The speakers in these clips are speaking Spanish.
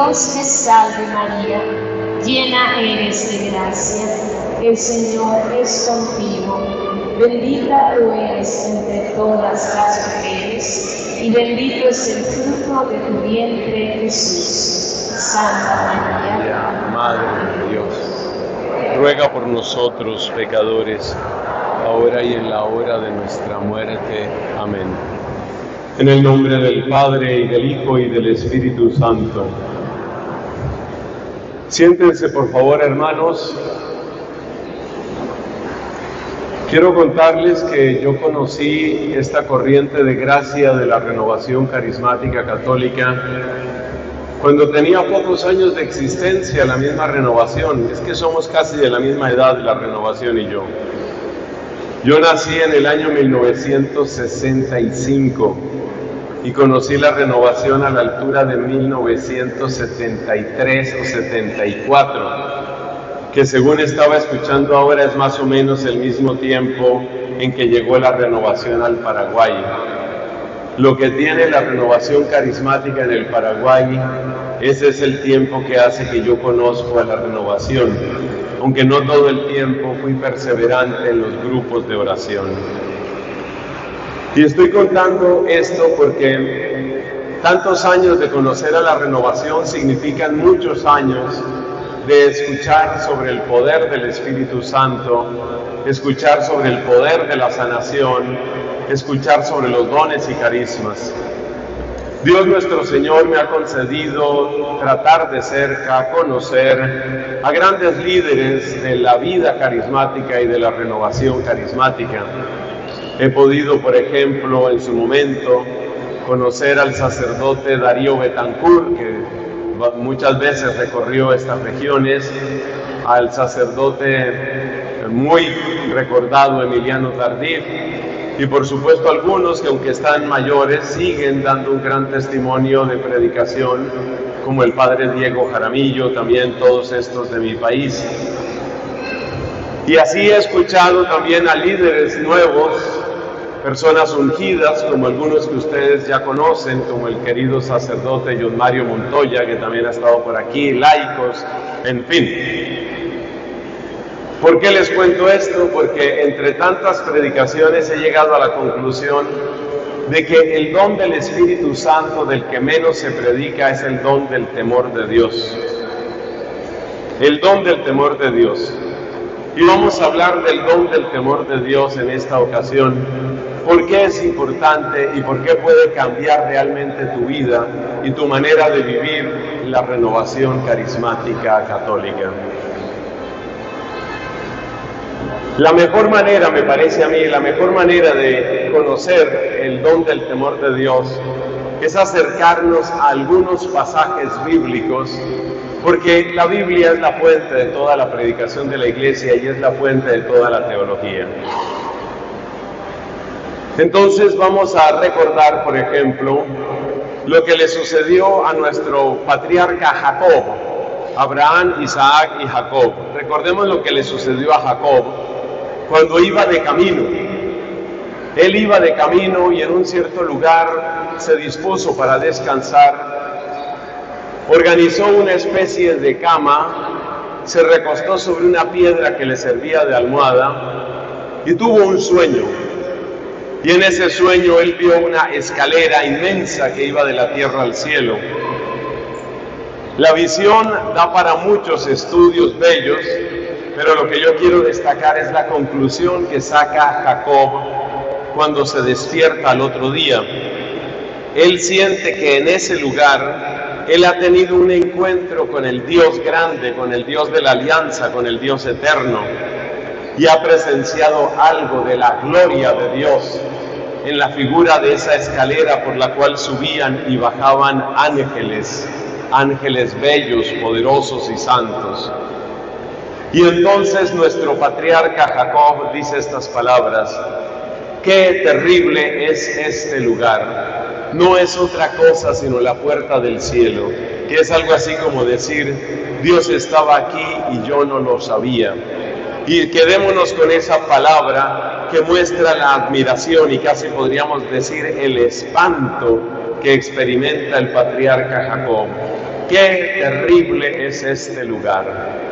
Dios te salve María, llena eres de gracia, el Señor es contigo, bendita tú eres entre todas las mujeres, y bendito es el fruto de tu vientre Jesús. Santa María, Madre de Dios, ruega por nosotros pecadores, ahora y en la hora de nuestra muerte. Amén. En el nombre del Padre, y del Hijo, y del Espíritu Santo. Siéntense, por favor, hermanos. Quiero contarles que yo conocí esta corriente de gracia de la Renovación Carismática Católica cuando tenía pocos años de existencia la misma Renovación. Es que somos casi de la misma edad, la Renovación y yo. Yo nací en el año 1965 y conocí la Renovación a la altura de 1973 o 74, que según estaba escuchando ahora es más o menos el mismo tiempo en que llegó la Renovación al Paraguay. Lo que tiene la Renovación Carismática en el Paraguay, ese es el tiempo que hace que yo conozco a la Renovación, aunque no todo el tiempo fui perseverante en los grupos de oración. Y estoy contando esto porque tantos años de conocer a la Renovación significan muchos años de escuchar sobre el poder del Espíritu Santo, escuchar sobre el poder de la sanación, escuchar sobre los dones y carismas. Dios nuestro Señor me ha concedido tratar de cerca, conocer a grandes líderes de la vida carismática y de la renovación carismática. He podido, por ejemplo, en su momento, conocer al sacerdote Darío Betancourt, que muchas veces recorrió estas regiones, al sacerdote muy recordado Emiliano Tardif, y por supuesto algunos que aunque están mayores siguen dando un gran testimonio de predicación, como el padre Diego Jaramillo, también todos estos de mi país. Y así he escuchado también a líderes nuevos, personas ungidas, como algunos que ustedes ya conocen, como el querido sacerdote John Mario Montoya, que también ha estado por aquí, laicos, en fin. ¿Por qué les cuento esto? Porque entre tantas predicaciones he llegado a la conclusión de que el don del Espíritu Santo del que menos se predica es el don del temor de Dios. El don del temor de Dios. Y vamos a hablar del don del temor de Dios en esta ocasión. ¿Por qué es importante y por qué puede cambiar realmente tu vida y tu manera de vivir la renovación carismática católica? La mejor manera, me parece a mí, la mejor manera de conocer el don del temor de Dios es acercarnos a algunos pasajes bíblicos, porque la Biblia es la fuente de toda la predicación de la Iglesia y es la fuente de toda la teología. Entonces vamos a recordar, por ejemplo, lo que le sucedió a nuestro patriarca Jacob, Abraham, Isaac y Jacob. Recordemos lo que le sucedió a Jacob cuando iba de camino. Él iba de camino y en un cierto lugar se dispuso para descansar, organizó una especie de cama, se recostó sobre una piedra que le servía de almohada y tuvo un sueño. Y en ese sueño él vio una escalera inmensa que iba de la tierra al cielo. La visión da para muchos estudios bellos, pero lo que yo quiero destacar es la conclusión que saca Jacob cuando se despierta al otro día. Él siente que en ese lugar él ha tenido un encuentro con el Dios grande, con el Dios de la alianza, con el Dios eterno, y ha presenciado algo de la gloria de Dios en la figura de esa escalera por la cual subían y bajaban ángeles, ángeles bellos, poderosos y santos. Y entonces nuestro patriarca Jacob dice estas palabras: qué terrible es este lugar, no es otra cosa sino la puerta del cielo, que es algo así como decir, Dios estaba aquí y yo no lo sabía. Y quedémonos con esa palabra que muestra la admiración y casi podríamos decir el espanto que experimenta el patriarca Jacob. qué terrible es este lugar.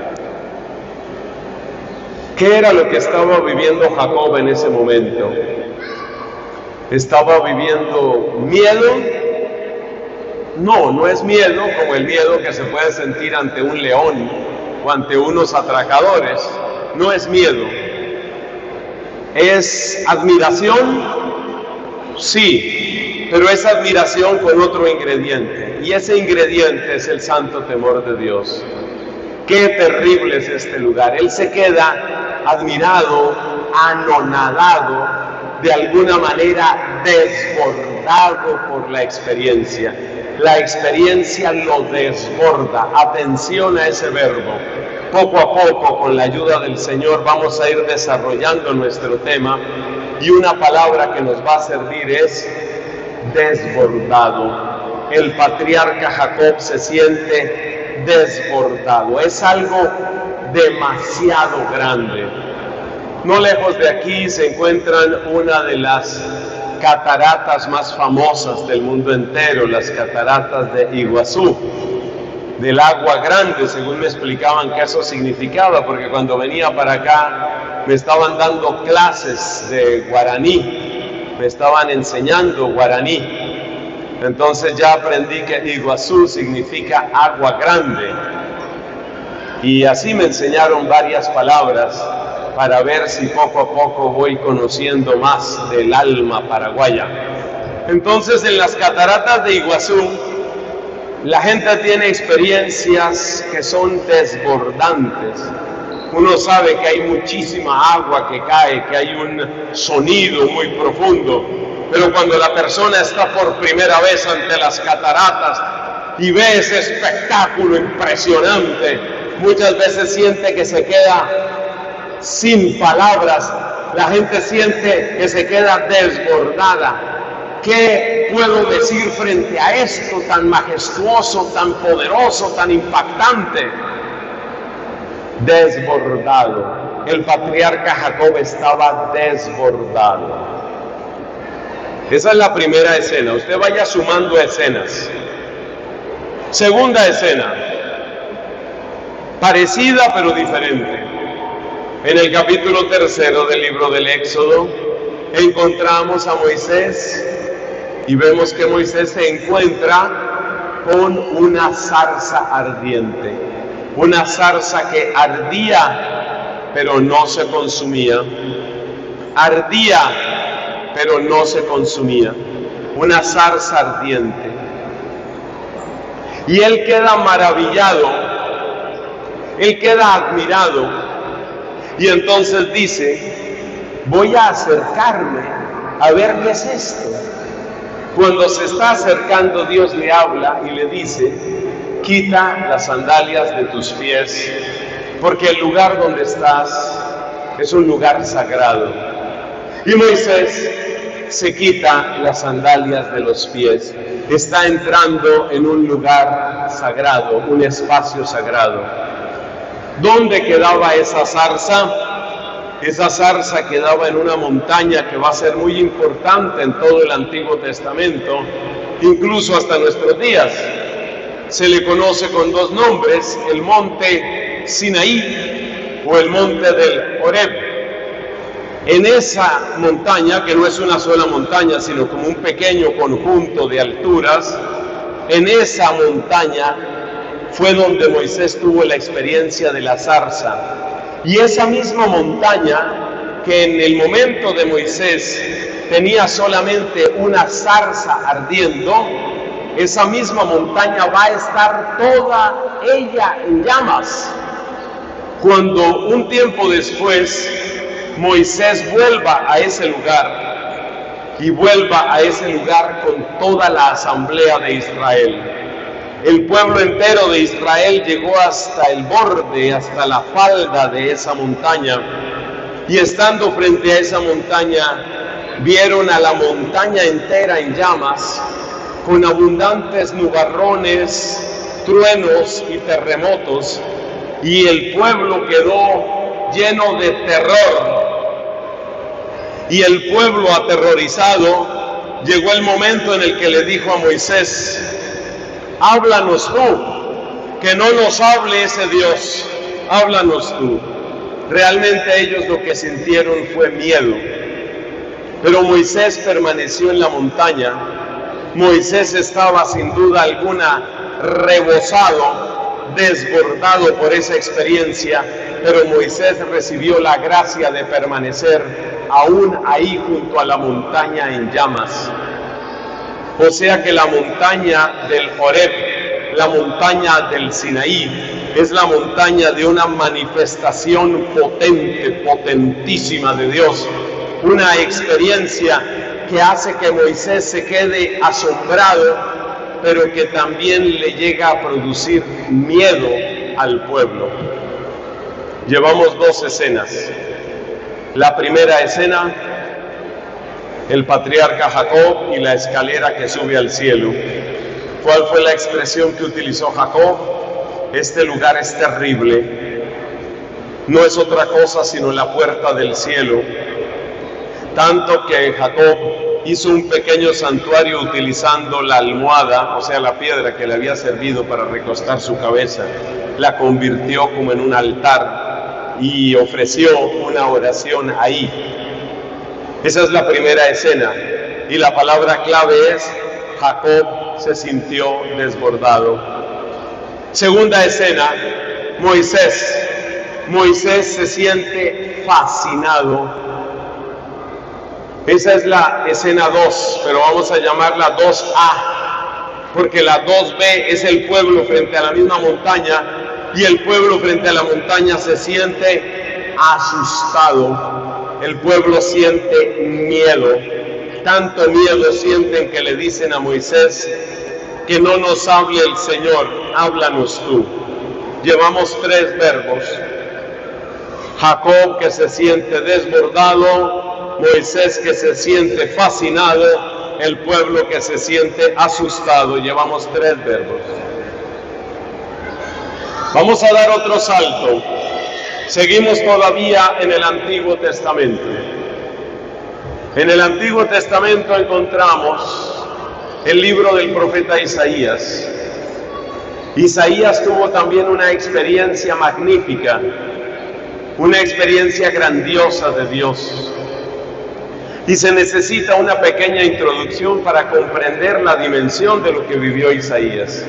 ¿Qué era lo que estaba viviendo Jacob en ese momento? ¿Estaba viviendo miedo? No, no es miedo como el miedo que se puede sentir ante un león o ante unos atracadores. No es miedo. ¿Es admiración? Sí, pero es admiración con otro ingrediente. Y ese ingrediente es el santo temor de Dios. Qué terrible es este lugar. Él se queda admirado, anonadado, de alguna manera desbordado por la experiencia. La experiencia lo desborda. Atención a ese verbo. Poco a poco, con la ayuda del Señor, vamos a ir desarrollando nuestro tema, y una palabra que nos va a servir es desbordado. El patriarca Jacob se siente desbordado. Es algo demasiado grande. No lejos de aquí se encuentran una de las cataratas más famosas del mundo entero, las cataratas de Iguazú, del agua grande, según me explicaban que eso significaba, porque cuando venía para acá me estaban dando clases de guaraní, me estaban enseñando guaraní. Entonces ya aprendí que Iguazú significa agua grande, y así me enseñaron varias palabras para ver si poco a poco voy conociendo más del alma paraguaya. Entonces, en las cataratas de Iguazú, la gente tiene experiencias que son desbordantes. Uno sabe que hay muchísima agua que cae, que hay un sonido muy profundo, pero cuando la persona está por primera vez ante las cataratas y ve ese espectáculo impresionante, muchas veces siente que se queda sin palabras. La gente siente que se queda desbordada. ¿Qué puedo decir frente a esto tan majestuoso, tan poderoso, tan impactante? Desbordado. El patriarca Jacob estaba desbordado. Esa es la primera escena. Usted vaya sumando escenas. Segunda escena, parecida pero diferente. En el capítulo 3 del libro del Éxodo encontramos a Moisés y vemos que Moisés se encuentra con una zarza ardiente, una zarza que ardía pero no se consumía, ardía pero no se consumía, una zarza ardiente. Y él queda maravillado, él queda admirado. Y entonces dice, voy a acercarme a ver qué es esto. Cuando se está acercando, Dios le habla y le dice, quita las sandalias de tus pies, porque el lugar donde estás es un lugar sagrado. Y Moisés se quita las sandalias de los pies. Está entrando en un lugar sagrado, un espacio sagrado. ¿Dónde quedaba esa zarza? Esa zarza quedaba en una montaña que va a ser muy importante en todo el Antiguo Testamento, incluso hasta nuestros días. Se le conoce con dos nombres, el monte Sinaí o el monte del Horeb. En esa montaña, que no es una sola montaña, sino como un pequeño conjunto de alturas, en esa montaña fue donde Moisés tuvo la experiencia de la zarza. Y esa misma montaña, que en el momento de Moisés tenía solamente una zarza ardiendo, esa misma montaña va a estar toda ella en llamas. Cuando un tiempo después Moisés vuelva a ese lugar, y vuelva a ese lugar con toda la asamblea de Israel. El pueblo entero de Israel llegó hasta el borde, hasta la falda de esa montaña, y estando frente a esa montaña, vieron a la montaña entera en llamas, con abundantes nubarrones, truenos y terremotos, y el pueblo quedó lleno de terror. Y el pueblo aterrorizado, llegó el momento en el que le dijo a Moisés, háblanos tú, que no nos hable ese Dios, háblanos tú. Realmente ellos lo que sintieron fue miedo, pero Moisés permaneció en la montaña. Moisés estaba sin duda alguna rebosado, desbordado por esa experiencia, pero Moisés recibió la gracia de permanecer aún ahí junto a la montaña en llamas. O sea que la montaña del Horeb, la montaña del Sinaí, es la montaña de una manifestación potente, potentísima de Dios, una experiencia que hace que Moisés se quede asombrado, pero que también le llega a producir miedo al pueblo. Llevamos dos escenas. La primera escena, el patriarca Jacob y la escalera que sube al cielo. ¿Cuál fue la expresión que utilizó Jacob? Este lugar es terrible. No es otra cosa sino la puerta del cielo. Tanto que Jacob hizo un pequeño santuario utilizando la almohada, o sea, la piedra que le había servido para recostar su cabeza, la convirtió como en un altar y ofreció una oración ahí. Esa es la primera escena, y la palabra clave es: Jacob se sintió desbordado. Segunda escena, Moisés. Moisés se siente fascinado. Esa es la escena 2, pero vamos a llamarla 2A, porque la 2B es el pueblo frente a la misma montaña, y el pueblo frente a la montaña se siente asustado. El pueblo siente miedo, tanto miedo sienten que le dicen a Moisés: que no nos hable el Señor, háblanos tú. Llevamos 3 verbos: Jacob, que se siente desbordado; Moisés, que se siente fascinado; el pueblo, que se siente asustado. Llevamos 3 verbos. Vamos a dar otro salto. Seguimos todavía en el Antiguo Testamento. En el Antiguo Testamento encontramos el libro del profeta Isaías. Isaías tuvo también una experiencia magnífica, una experiencia grandiosa de Dios. Y se necesita una pequeña introducción para comprender la dimensión de lo que vivió Isaías.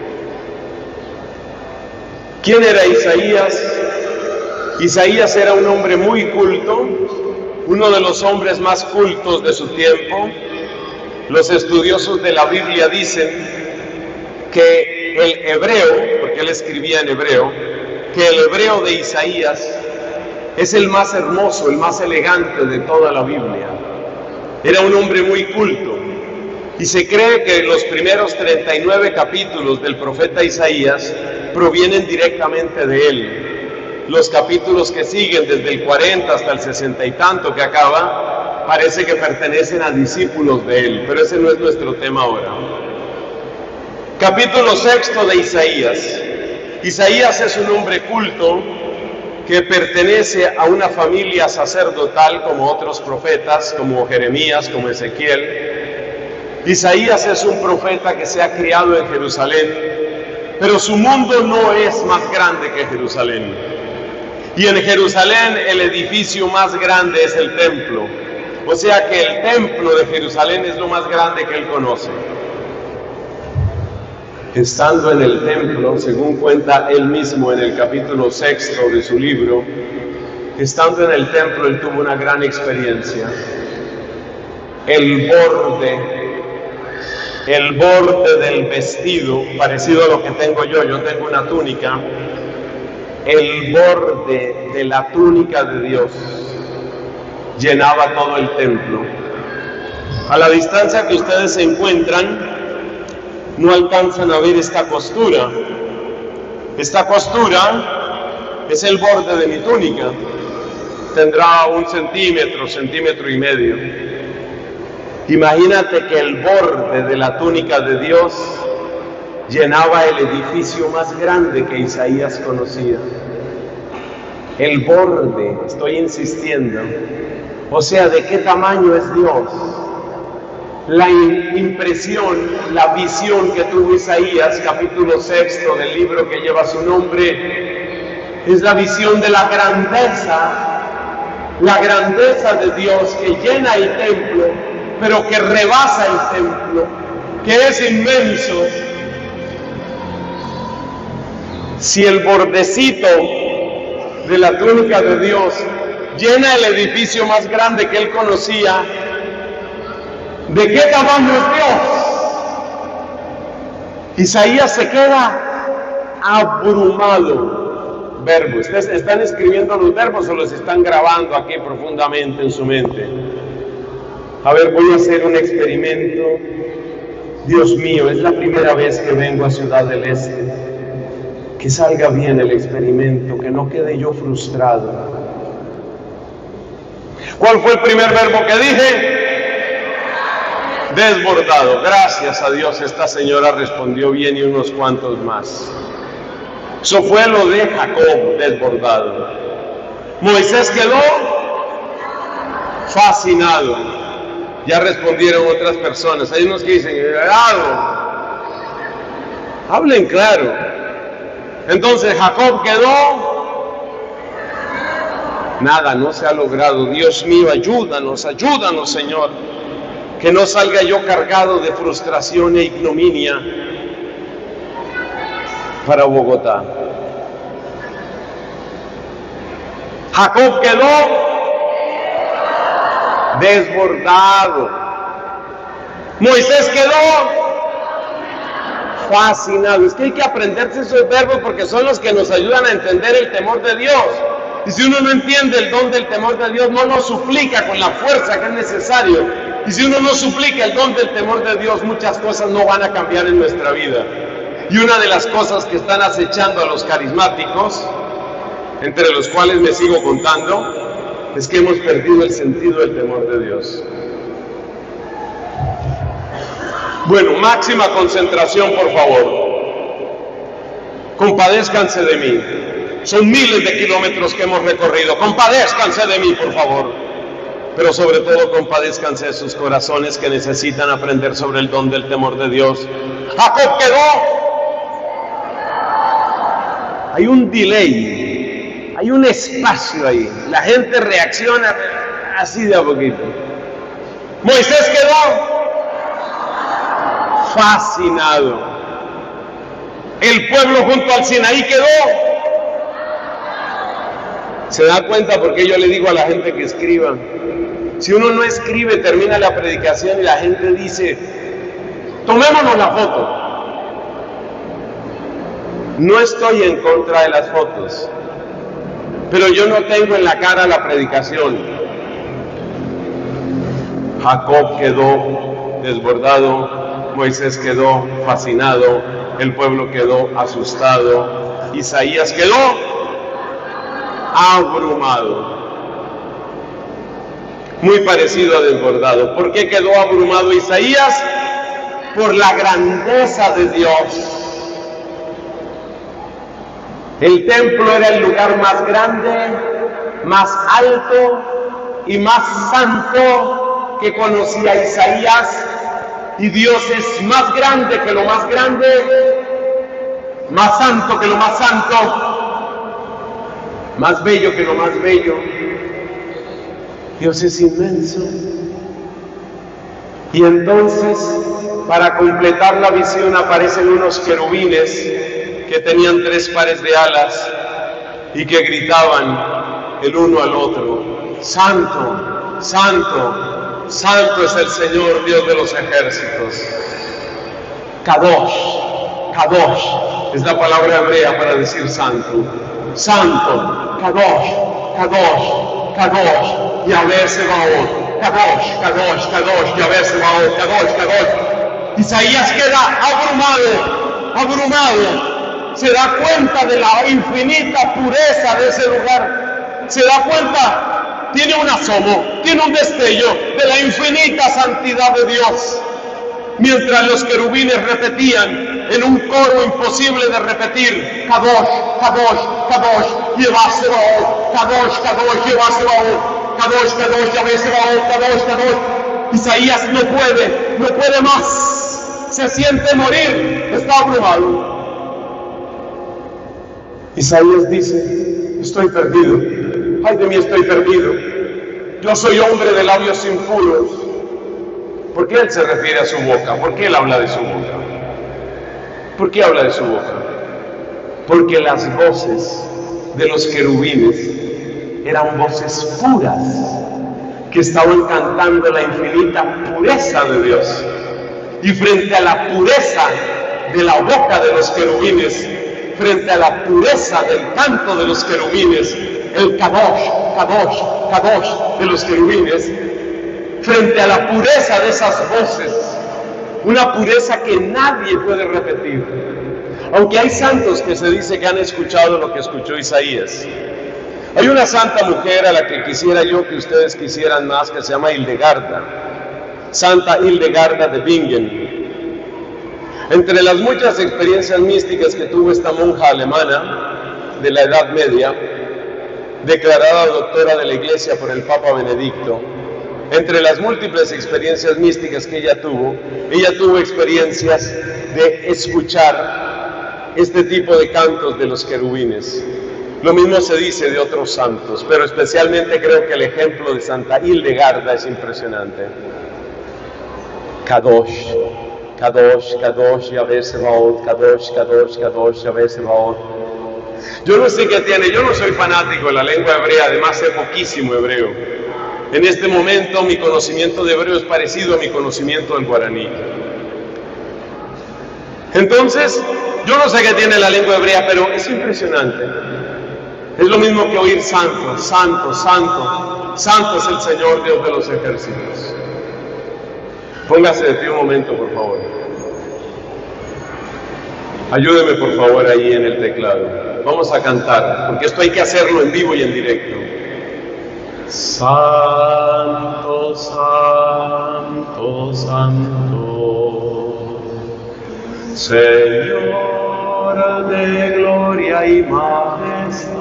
¿Quién era Isaías? Isaías era un hombre muy culto, uno de los hombres más cultos de su tiempo. Los estudiosos de la Biblia dicen que el hebreo, porque él escribía en hebreo, que el hebreo de Isaías es el más hermoso, el más elegante de toda la Biblia. Era un hombre muy culto, y se cree que los primeros 39 capítulos del profeta Isaías provienen directamente de él. Los capítulos que siguen, desde el 40 hasta el 60 y tanto que acaba, parece que pertenecen a discípulos de él, pero ese no es nuestro tema ahora. Capítulo 6 de Isaías. Isaías es un hombre culto que pertenece a una familia sacerdotal, como otros profetas, como Jeremías, como Ezequiel. Isaías es un profeta que se ha criado en Jerusalén, pero su mundo no es más grande que Jerusalén. Y en Jerusalén el edificio más grande es el templo. O sea que el templo de Jerusalén es lo más grande que él conoce. Estando en el templo, según cuenta él mismo en el capítulo 6 de su libro, estando en el templo él tuvo una gran experiencia. El borde del vestido, parecido a lo que tengo yo tengo una túnica. El borde de la túnica de Dios llenaba todo el templo. A la distancia que ustedes se encuentran, no alcanzan a ver esta costura. Esta costura es el borde de mi túnica. Tendrá 1 centímetro, 1,5 centímetros. Imagínate que el borde de la túnica de Dios llenaba el edificio más grande que Isaías conocía. El borde, estoy insistiendo. O sea, ¿de qué tamaño es Dios? la impresión, la visión que tuvo Isaías, capítulo 6 del libro que lleva su nombre, es la visión de la grandeza de Dios que llena el templo, pero que rebasa el templo, que es inmenso. Si el bordecito de la túnica de Dios llena el edificio más grande que él conocía, ¿de qué tamaño es Dios? Isaías se queda abrumado. Verbos. ¿Ustedes están escribiendo los verbos o los están grabando aquí profundamente en su mente? A ver, voy a hacer un experimento. Dios mío, es la primera vez que vengo a Ciudad del Este. Que salga bien el experimento, que no quede yo frustrado. ¿Cuál fue el primer verbo que dije? Desbordado. Gracias a Dios esta señora respondió bien y unos cuantos más. Eso fue lo de Jacob, desbordado. Moisés quedó fascinado. Ya respondieron otras personas. Hay unos que dicen, claro. Hablen claro. Entonces Jacob quedó. Nada, no se ha logrado. Dios mío, ayúdanos, ayúdanos, Señor. Que no salga yo cargado de frustración e ignominia para Bogotá. Jacob quedó desbordado. Moisés quedó fascinado. Es que hay que aprenderse esos verbos porque son los que nos ayudan a entender el temor de Dios. Y si uno no entiende el don del temor de Dios, no lo suplica con la fuerza que es necesario. Y si uno no suplica el don del temor de Dios, muchas cosas no van a cambiar en nuestra vida. Y una de las cosas que están acechando a los carismáticos, entre los cuales me sigo contando, es que hemos perdido el sentido del temor de Dios. Bueno, máxima concentración, por favor. Compadézcanse de mí. Son miles de kilómetros que hemos recorrido. Compadézcanse de mí, por favor. Pero sobre todo, compadézcanse de sus corazones que necesitan aprender sobre el don del temor de Dios. Jacob quedó. Hay un delay, hay un espacio ahí. La gente reacciona así de a poquito. Moisés quedó fascinado. El pueblo junto al Sinaí quedó. ¿Se da cuenta por qué yo le digo a la gente que escriba? Si uno no escribe, termina la predicación y la gente dice, tomémonos la foto. No estoy en contra de las fotos, pero yo no tengo en la cara la predicación. Jacob quedó desbordado, Moisés quedó fascinado, el pueblo quedó asustado, Isaías quedó abrumado. Muy parecido a desbordado. ¿Por qué quedó abrumado Isaías? Por la grandeza de Dios. El templo era el lugar más grande, más alto y más santo que conocía Isaías. Y Dios es más grande que lo más grande, más santo que lo más santo, más bello que lo más bello. Dios es inmenso. Y entonces, para completar la visión, aparecen unos querubines que tenían 3 pares de alas y que gritaban el uno al otro: Santo, Santo, Santo es el Señor Dios de los ejércitos. Kadosh, Kadosh es la palabra hebrea para decir santo. Santo, Kadosh, Kadosh, Kadosh, Yahvé Sebaot, Kadosh, Kadosh, Kadosh, Yahvé Sebaot, Kadosh, Kadosh. Isaías queda abrumado, abrumado. Se da cuenta de la infinita pureza de ese lugar. Se da cuenta, tiene un asomo, tiene un destello de la infinita santidad de Dios. Mientras los querubines repetían en un coro imposible de repetir: Kadosh, Kadosh, Kadosh, Yahvé Sebaot, Kadosh, Kadosh, Yahvé Sebaot, Kadosh, Kadosh, Yahvé Sebaot, Kadosh, Kadosh. Isaías no puede más. Se siente morir, está abrumado. Isaías dice, estoy perdido. Ay de mí, estoy perdido. Yo soy hombre de labios impuros. ¿Por qué él se refiere a su boca? ¿Por qué él habla de su boca? ¿Por qué habla de su boca? Porque las voces de los querubines eran voces puras, que estaban cantando la infinita pureza de Dios. Y frente a la pureza de la boca de los querubines, frente a la pureza del canto de los querubines, el Kadosh, Kadosh, Kadosh de los querubines, frente a la pureza de esas voces, una pureza que nadie puede repetir. Aunque hay santos que se dice que han escuchado lo que escuchó Isaías. Hay una santa mujer a la que quisiera yo que ustedes quisieran más, que se llama Hildegarda, Santa Hildegarda de Bingen. Entre las muchas experiencias místicas que tuvo esta monja alemana de la Edad Media, declarada doctora de la Iglesia por el Papa Benedicto, entre las múltiples experiencias místicas que ella tuvo experiencias de escuchar este tipo de cantos de los querubines. Lo mismo se dice de otros santos, pero especialmente creo que el ejemplo de Santa Hildegarda es impresionante. Kadosh, Kadosh, Kadosh, Yahvé Sebaot, Kadosh, Kadosh, Kadosh, Yahvé Sebaot. Yo no sé qué tiene, yo no soy fanático de la lengua hebrea, además sé poquísimo hebreo. En este momento mi conocimiento de hebreo es parecido a mi conocimiento del guaraní. Entonces, yo no sé qué tiene la lengua hebrea, pero es impresionante. Es lo mismo que oír santo, santo, santo. Santo es el Señor Dios de los ejércitos. Póngase de pie un momento, por favor. Ayúdeme, por favor, ahí en el teclado. Vamos a cantar, porque esto hay que hacerlo en vivo y en directo. Santo, santo, santo, Señor de gloria y majestad,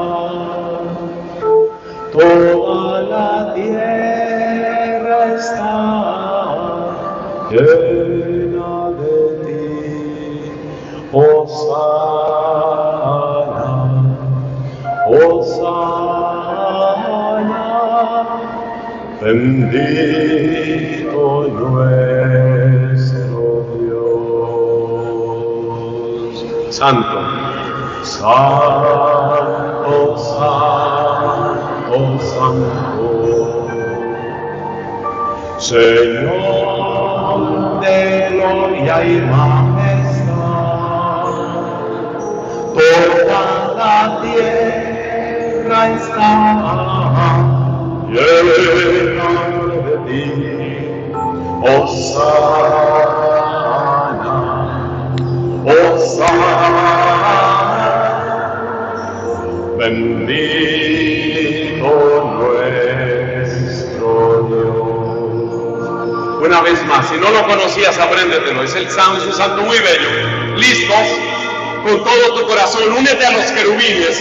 toda la tierra está llena de ti. Hosana, Hosana, bendito nuestro Dios. Santo, santo, santo, santo, Señor de gloria y majestad, toda la tierra está llena de ti. Hosana, Hosana, bendito nuestro Dios. Una vez más, si no lo conocías, apréndetelo. Es un santo muy bello. ¿Listos? Con todo tu corazón, únete a los querubines.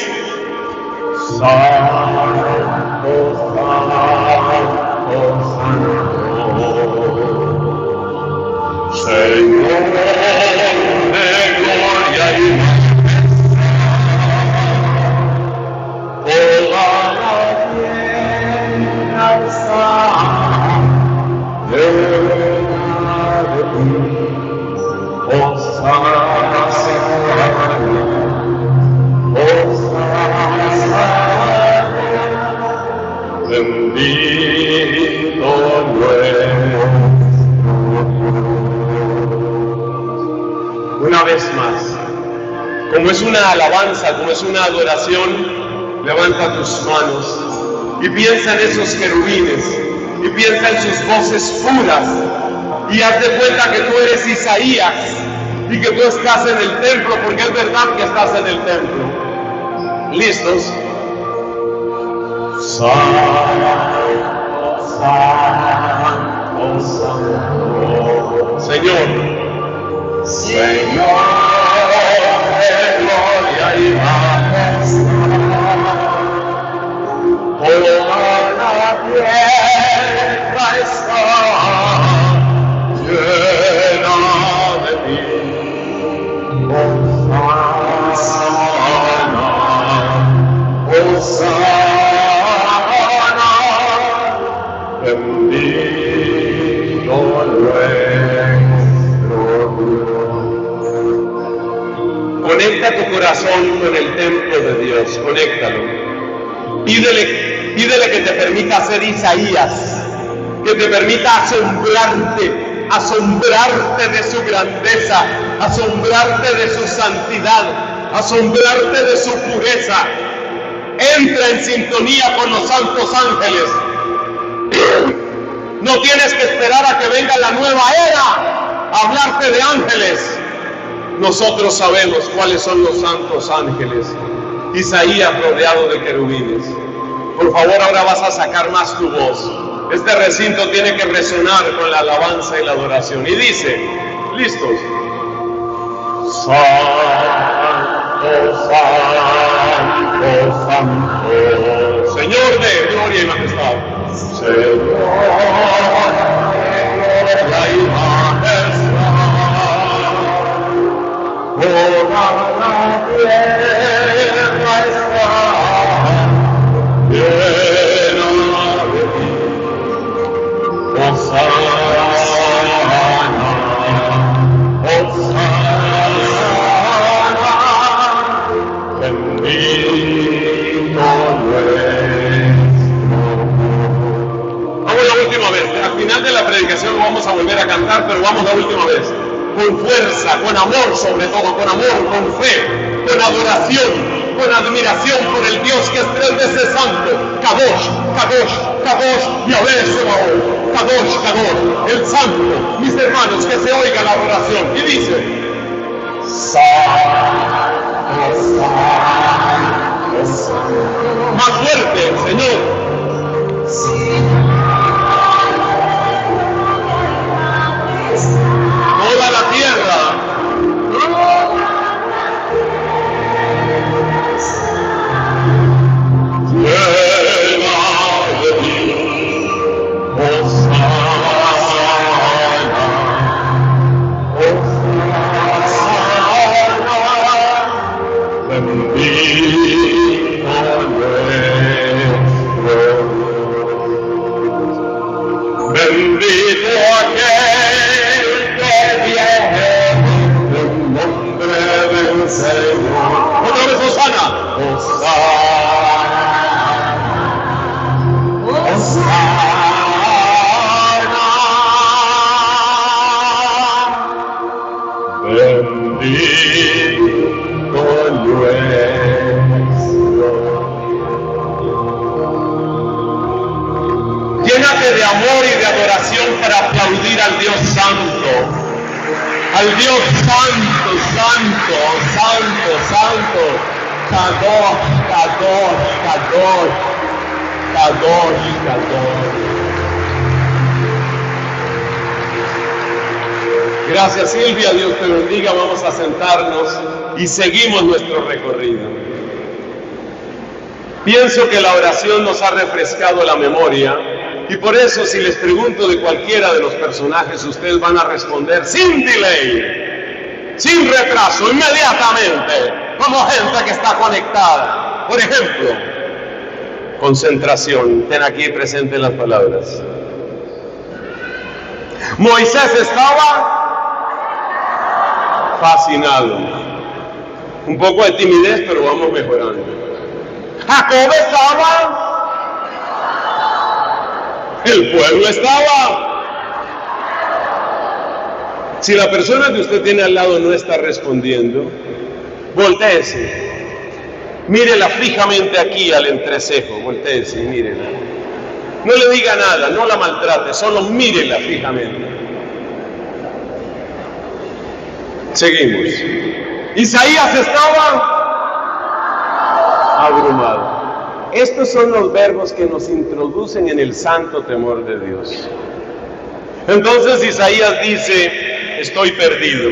Santo, santo, santo, Señor de gloria y majestad, toda la tierra está llena de ti. Hosana, Hosana, bendito nuestro. Una vez más, como es una alabanza, como es una adoración, levanta tus manos y piensa en esos querubines y piensa en sus voces puras y haz de cuenta que tú eres Isaías y que tú estás en el templo, porque es verdad que estás en el templo. ¿Listos? Santo, santo, santo, Señor, Señor de gloria y majestad, toda la tierra está bendito nuestro Dios. Conecta tu corazón con el templo de Dios, conéctalo. Pídele que te permita ser Isaías, que te permita asombrarte de su grandeza, asombrarte de su santidad, asombrarte de su pureza. Entra en sintonía con los santos ángeles. No tienes que esperar a que venga la nueva era a hablarte de ángeles. Nosotros sabemos cuáles son los santos ángeles. Isaías rodeado de querubines. Por favor, ahora vas a sacar más tu voz. Este recinto tiene que resonar con la alabanza y la adoración. Y dice, ¿listos? Santo, santo, santo, Señor de gloria y majestad. Señor de gloria y majestad. Toda la tierra está llena de ti. Hosana, Hosana, bendito nuestro. Vamos la última vez. Al final de la predicación vamos a volver a cantar, pero vamos la última vez. Con fuerza, con amor sobre todo, con amor, con fe, con adoración, con admiración por el Dios que es 3 veces santo. Kadosh, Kadosh, Kadosh, Yahweh Sebaot. Kadosh, Kadosh, el santo. Mis hermanos, que se oiga la adoración. Y dice, santo, santo, santo. Más fuerte, Señor. Toda la tierra llena de ti. Hosana, Hosana, bendito nuestro. Bendito aquel que viene en el nombre del Señor. Otra vez, Hosana. Hosana. Hosana. Bendito nuestro. Llénate de amor y de adoración para aplaudir al Dios Santo. Al Dios Santo, Santo, Santo, Santo. Kadosh, Kadosh, Kadosh. Kadosh, Kadosh. Gracias, Silvia. Dios te bendiga. Vamos a sentarnos y seguimos nuestro recorrido. Pienso que la oración nos ha refrescado la memoria. Y por eso, si les pregunto de cualquiera de los personajes, ustedes van a responder sin delay, sin retraso, inmediatamente, como gente que está conectada. Por ejemplo, concentración. Ten aquí presentes las palabras. Moisés estaba fascinado. Un poco de timidez, pero vamos mejorando. Jacob estaba... El pueblo estaba. Si la persona que usted tiene al lado no está respondiendo, voltéese. Mírela fijamente aquí al entrecejo. Voltéese y mírela. No le diga nada, no la maltrate, solo mírela fijamente. Seguimos. Isaías estaba abrumado. Estos son los verbos que nos introducen en el santo temor de Dios. Entonces Isaías dice, estoy perdido.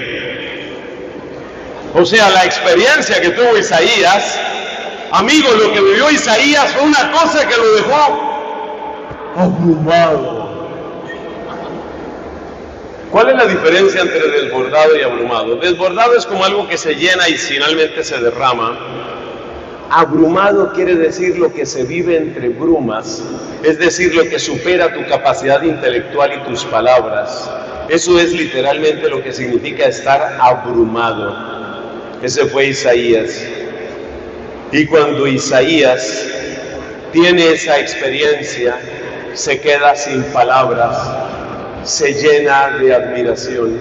O sea, la experiencia que tuvo Isaías, amigos, lo que vivió Isaías fue una cosa que lo dejó abrumado. ¿Cuál es la diferencia entre desbordado y abrumado? Desbordado es como algo que se llena y finalmente se derrama. Abrumado quiere decir lo que se vive entre brumas, es decir, lo que supera tu capacidad intelectual y tus palabras. Eso es literalmente lo que significa estar abrumado. Ese fue Isaías. Y cuando Isaías tiene esa experiencia, se queda sin palabras, se llena de admiración.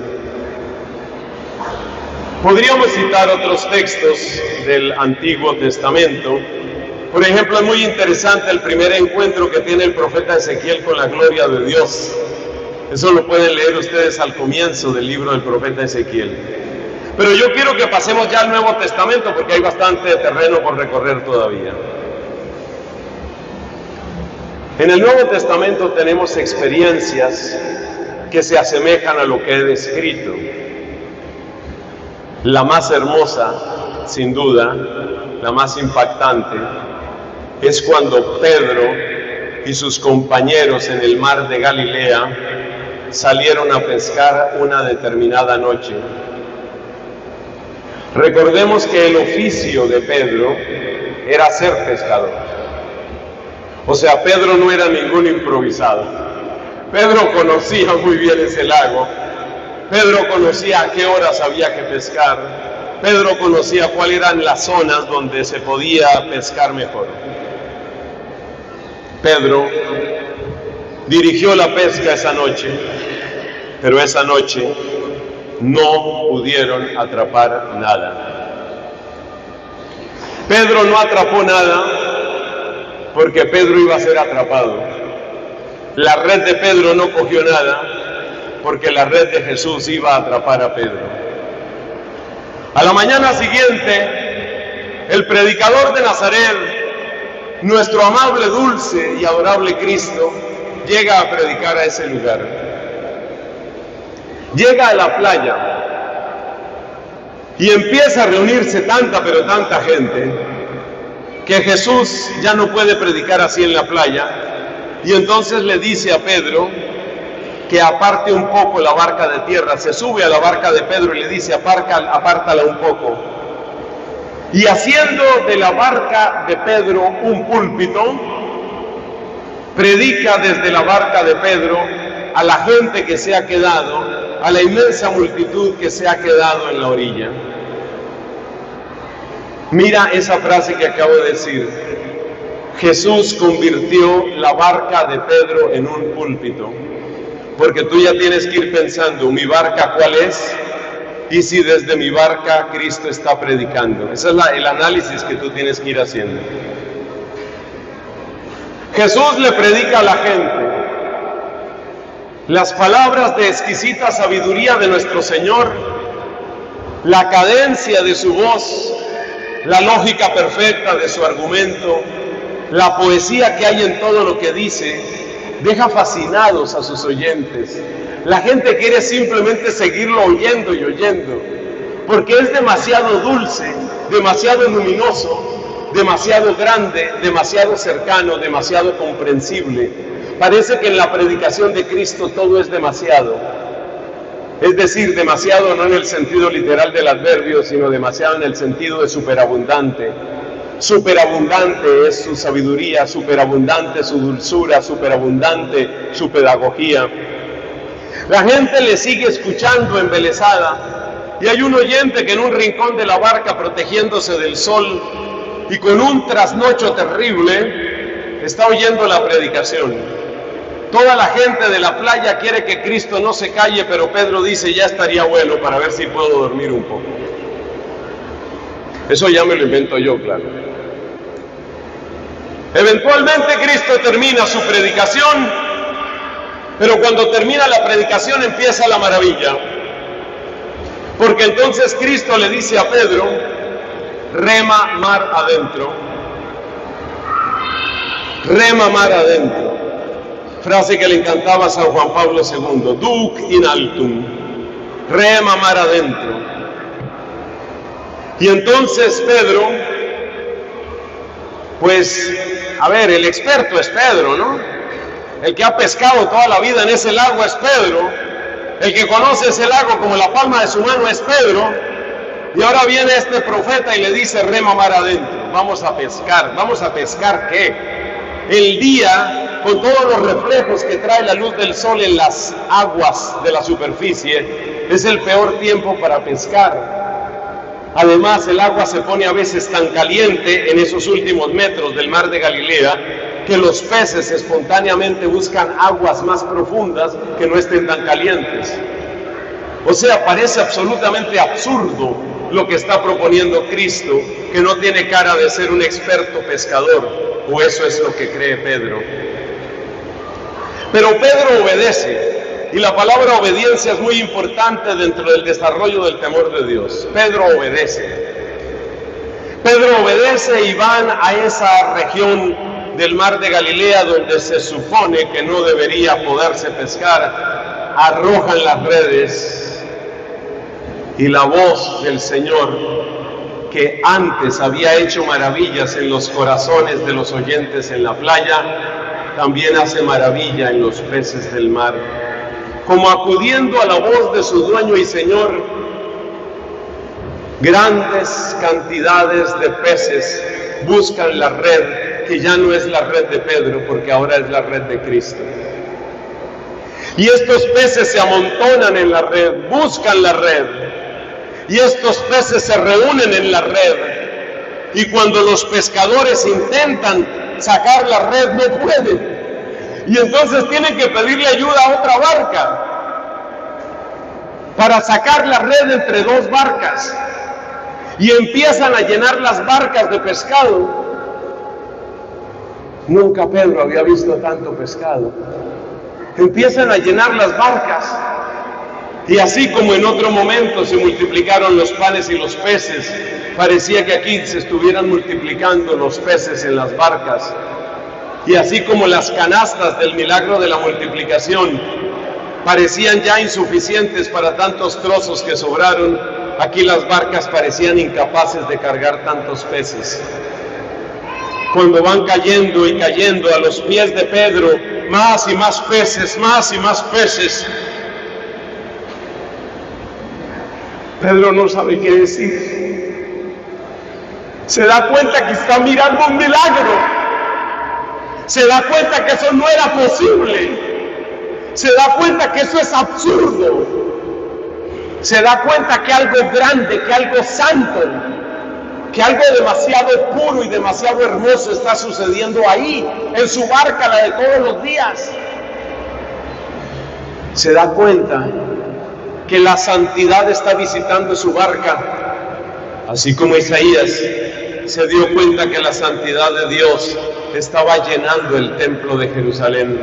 Podríamos citar otros textos del Antiguo Testamento. Por ejemplo, es muy interesante el primer encuentro que tiene el profeta Ezequiel con la gloria de Dios. Eso lo pueden leer ustedes al comienzo del libro del profeta Ezequiel. Pero yo quiero que pasemos ya al Nuevo Testamento porque hay bastante terreno por recorrer todavía. En el Nuevo Testamento tenemos experiencias que se asemejan a lo que he descrito. La más hermosa, sin duda, la más impactante, es cuando Pedro y sus compañeros en el mar de Galilea salieron a pescar una determinada noche. Recordemos que el oficio de Pedro era ser pescador. O sea, Pedro no era ningún improvisado. Pedro conocía muy bien ese lago. Pedro conocía a qué horas había que pescar. Pedro conocía cuáles eran las zonas donde se podía pescar mejor. Pedro dirigió la pesca esa noche, pero esa noche no pudieron atrapar nada. Pedro no atrapó nada porque Pedro iba a ser atrapado. La red de Pedro no cogió nada porque la red de Jesús iba a atrapar a Pedro. A la mañana siguiente, el predicador de Nazaret, nuestro amable, dulce y adorable Cristo, llega a predicar a ese lugar. Llega a la playa y empieza a reunirse tanta, pero tanta gente, que Jesús ya no puede predicar así en la playa, y entonces le dice a Pedro que aparte un poco la barca de tierra. Se sube a la barca de Pedro y le dice: apártala un poco. Y haciendo de la barca de Pedro un púlpito, predica desde la barca de Pedro a la gente que se ha quedado, a la inmensa multitud que se ha quedado en la orilla. Mira esa frase que acabo de decir. Jesús convirtió la barca de Pedro en un púlpito. Porque tú ya tienes que ir pensando, ¿mi barca cuál es? Y si desde mi barca Cristo está predicando. Ese es el análisis que tú tienes que ir haciendo. Jesús le predica a la gente las palabras de exquisita sabiduría de nuestro Señor, la cadencia de su voz, la lógica perfecta de su argumento, la poesía que hay en todo lo que dice. Deja fascinados a sus oyentes. La gente quiere simplemente seguirlo oyendo y oyendo, porque es demasiado dulce, demasiado luminoso, demasiado grande, demasiado cercano, demasiado comprensible. Parece que en la predicación de Cristo todo es demasiado. Es decir, demasiado no en el sentido literal del adverbio, sino demasiado en el sentido de superabundante. Superabundante es su sabiduría, superabundante su dulzura, superabundante su pedagogía. La gente le sigue escuchando embelesada, y hay un oyente que en un rincón de la barca, protegiéndose del sol y con un trasnocho terrible, está oyendo la predicación. Toda la gente de la playa quiere que Cristo no se calle, pero Pedro dice: ya estaría bueno para ver si puedo dormir un poco. Eso ya me lo invento yo, claro. Eventualmente Cristo termina su predicación, pero cuando termina la predicación empieza la maravilla. Porque entonces Cristo le dice a Pedro: rema mar adentro. Rema mar adentro. Frase que le encantaba a San Juan Pablo II. Duc in altum. Rema mar adentro. Y entonces Pedro, pues, a ver, el experto es Pedro, ¿no? El que ha pescado toda la vida en ese lago es Pedro. El que conoce ese lago como la palma de su mano es Pedro. Y ahora viene este profeta y le dice: rema mar adentro. vamos a pescar. ¿Vamos a pescar qué? El día, con todos los reflejos que trae la luz del sol en las aguas de la superficie, es el peor tiempo para pescar. Además, el agua se pone a veces tan caliente en esos últimos metros del mar de Galilea que los peces espontáneamente buscan aguas más profundas que no estén tan calientes. O sea, parece absolutamente absurdo lo que está proponiendo Cristo, que no tiene cara de ser un experto pescador, o eso es lo que cree Pedro. Pero Pedro obedece. Y la palabra obediencia es muy importante dentro del desarrollo del temor de Dios. Pedro obedece. Pedro obedece y van a esa región del mar de Galilea donde se supone que no debería poderse pescar. Arrojan las redes y la voz del Señor, que antes había hecho maravillas en los corazones de los oyentes en la playa, también hace maravilla en los peces del mar. Como acudiendo a la voz de su dueño y Señor, grandes cantidades de peces buscan la red, que ya no es la red de Pedro, porque ahora es la red de Cristo. Y estos peces se amontonan en la red, buscan la red, y estos peces se reúnen en la red, y cuando los pescadores intentan sacar la red, no pueden. Y entonces tienen que pedirle ayuda a otra barca para sacar la red entre dos barcas. Y empiezan a llenar las barcas de pescado. Nunca Pedro había visto tanto pescado. Empiezan a llenar las barcas. Y así como en otro momento se multiplicaron los panes y los peces, parecía que aquí se estuvieran multiplicando los peces en las barcas. Y así como las canastas del milagro de la multiplicación parecían ya insuficientes para tantos trozos que sobraron, aquí las barcas parecían incapaces de cargar tantos peces. Cuando van cayendo y cayendo a los pies de Pedro, más y más peces, más y más peces. Pedro no sabe qué decir. Se da cuenta que está mirando un milagro. Se da cuenta que eso no era posible. Se da cuenta que eso es absurdo. Se da cuenta que algo grande, que algo santo, que algo demasiado puro y demasiado hermoso está sucediendo ahí, en su barca, la de todos los días. Se da cuenta que la santidad está visitando su barca, así como Isaías se dio cuenta que la santidad de Dios estaba llenando el templo de Jerusalén.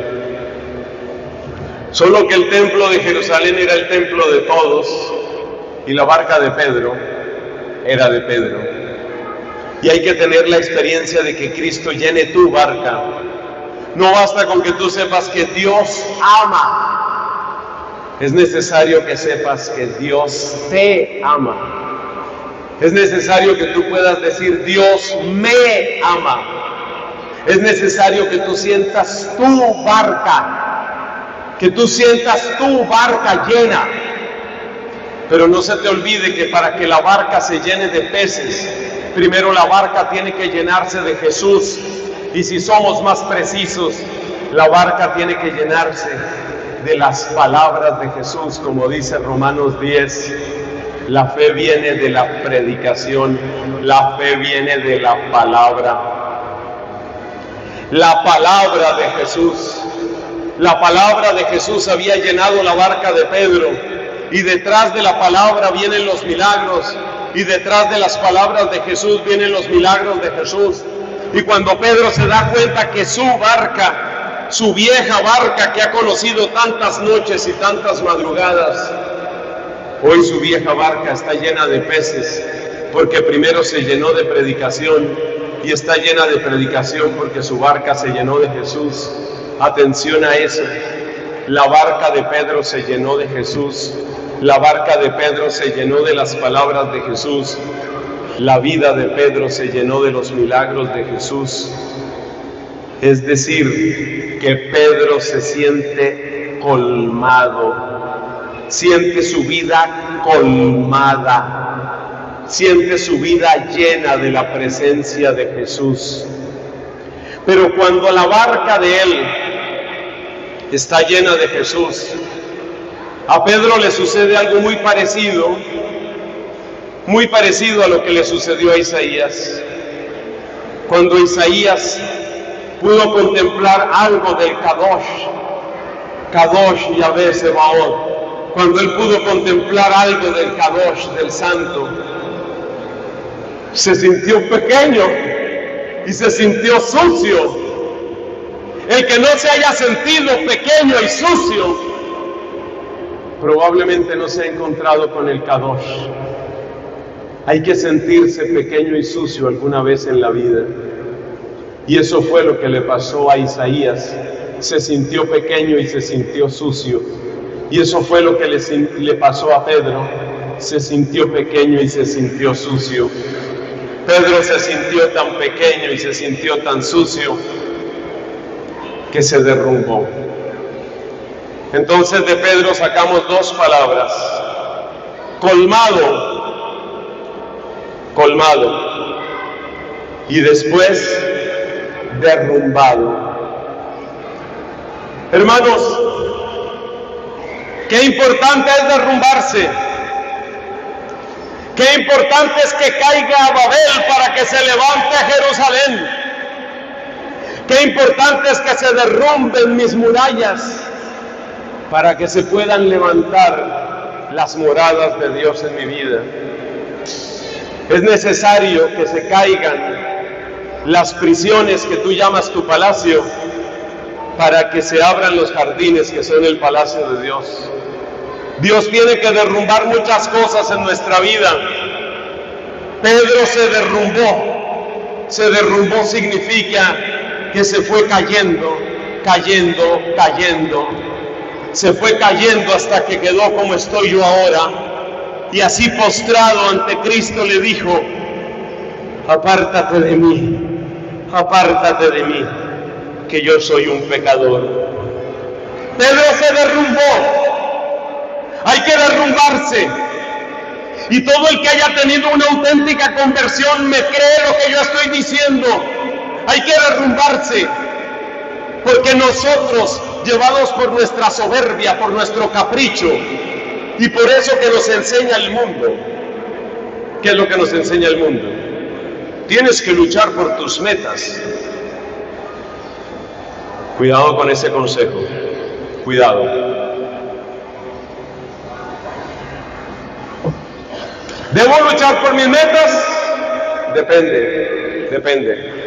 Solo que el templo de Jerusalén era el templo de todos y la barca de Pedro era de Pedro. Y hay que tener la experiencia de que Cristo llene tu barca. No basta con que tú sepas que Dios ama. Es necesario que sepas que Dios te ama. Es necesario que tú puedas decir, Dios me ama. Es necesario que tú sientas tu barca, que tú sientas tu barca llena. Pero no se te olvide que para que la barca se llene de peces, primero la barca tiene que llenarse de Jesús. Y si somos más precisos, la barca tiene que llenarse de las palabras de Jesús, como dice Romanos 10. La fe viene de la predicación, la fe viene de la palabra. La palabra de Jesús. La palabra de Jesús había llenado la barca de Pedro, y detrás de la palabra vienen los milagros, y detrás de las palabras de Jesús vienen los milagros de Jesús. Y cuando Pedro se da cuenta que su barca, su vieja barca que ha conocido tantas noches y tantas madrugadas, hoy su vieja barca está llena de peces, porque primero se llenó de predicación, y está llena de predicación porque su barca se llenó de Jesús. Atención a eso. La barca de Pedro se llenó de Jesús. La barca de Pedro se llenó de las palabras de Jesús. La vida de Pedro se llenó de los milagros de Jesús. Es decir, que Pedro se siente colmado, siente su vida colmada, siente su vida llena de la presencia de Jesús. Pero cuando la barca de él está llena de Jesús, a Pedro le sucede algo muy parecido a lo que le sucedió a Isaías. Cuando Isaías pudo contemplar algo del Kadosh Yahvé Sebaot, cuando él pudo contemplar algo del Kadosh, del Santo, se sintió pequeño y se sintió sucio. El que no se haya sentido pequeño y sucio, probablemente no se ha encontrado con el Kadosh. Hay que sentirse pequeño y sucio alguna vez en la vida. Y eso fue lo que le pasó a Isaías. Se sintió pequeño y se sintió sucio. Y eso fue lo que le pasó a Pedro. Se sintió pequeño y se sintió sucio. Pedro se sintió tan pequeño y se sintió tan sucio que se derrumbó. Entonces de Pedro sacamos dos palabras: colmado, y después derrumbado. Hermanos, qué importante es derrumbarse. Qué importante es que caiga a Babel para que se levante Jerusalén. Qué importante es que se derrumben mis murallas para que se puedan levantar las moradas de Dios en mi vida. Es necesario que se caigan las prisiones que tú llamas tu palacio para que se abran los jardines que son el palacio de Dios. Dios tiene que derrumbar muchas cosas en nuestra vida. Pedro se derrumbó. Se derrumbó significa que se fue cayendo. Se fue cayendo hasta que quedó como estoy yo ahora. Y así postrado ante Cristo le dijo: apártate de mí, que yo soy un pecador. Pedro se derrumbó. Hay que derrumbarse. Y todo el que haya tenido una auténtica conversión me cree lo que yo estoy diciendo. Hay que derrumbarse. Porque nosotros, llevados por nuestra soberbia, por nuestro capricho, y por eso que nos enseña el mundo. ¿Qué es lo que nos enseña el mundo? Tienes que luchar por tus metas. Cuidado con ese consejo. Cuidado. ¿Debo luchar por mis metas? Depende.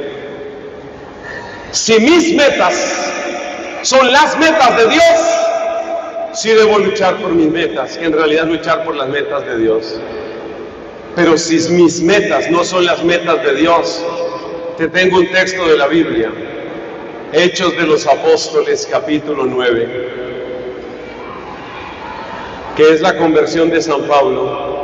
Si mis metas son las metas de Dios, sí debo luchar por mis metas, que en realidad es luchar por las metas de Dios. Pero si mis metas no son las metas de Dios, te tengo un texto de la Biblia, Hechos de los Apóstoles, capítulo 9, que es la conversión de San Pablo.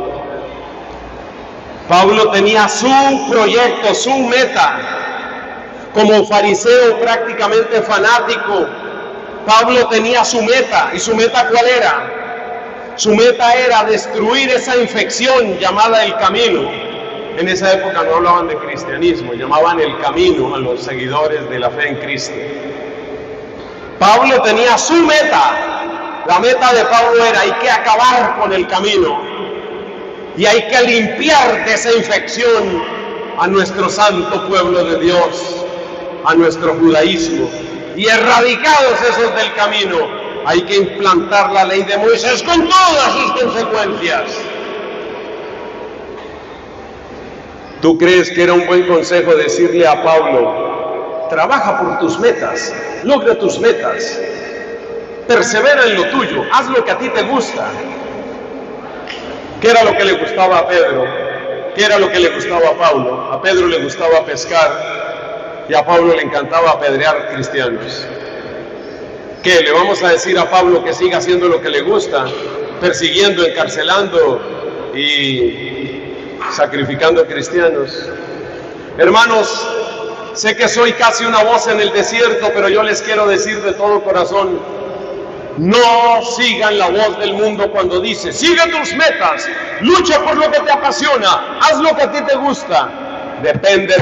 Pablo tenía su proyecto, su meta. Como fariseo prácticamente fanático, Pablo tenía su meta. ¿Y su meta cuál era? Su meta era destruir esa infección llamada el camino. En esa época no hablaban de cristianismo, llamaban el camino a los seguidores de la fe en Cristo. Pablo tenía su meta. La meta de Pablo era: hay que acabar con el camino. Y hay que limpiar de esa infección a nuestro santo pueblo de Dios, a nuestro judaísmo. Y erradicados esos del camino, hay que implantar la ley de Moisés con todas sus consecuencias. ¿Tú crees que era un buen consejo decirle a Pablo: trabaja por tus metas, logra tus metas, persevera en lo tuyo, haz lo que a ti te gusta? ¿Qué era lo que le gustaba a Pedro? ¿Qué era lo que le gustaba a Pablo? A Pedro le gustaba pescar y a Pablo le encantaba apedrear cristianos. ¿Qué? ¿Le vamos a decir a Pablo que siga haciendo lo que le gusta? Persiguiendo, encarcelando y sacrificando cristianos. Hermanos, sé que soy casi una voz en el desierto, pero yo les quiero decir de todo corazón: No sigan la voz del mundo cuando dice, sigue tus metas, lucha por lo que te apasiona, haz lo que a ti te gusta. Depende,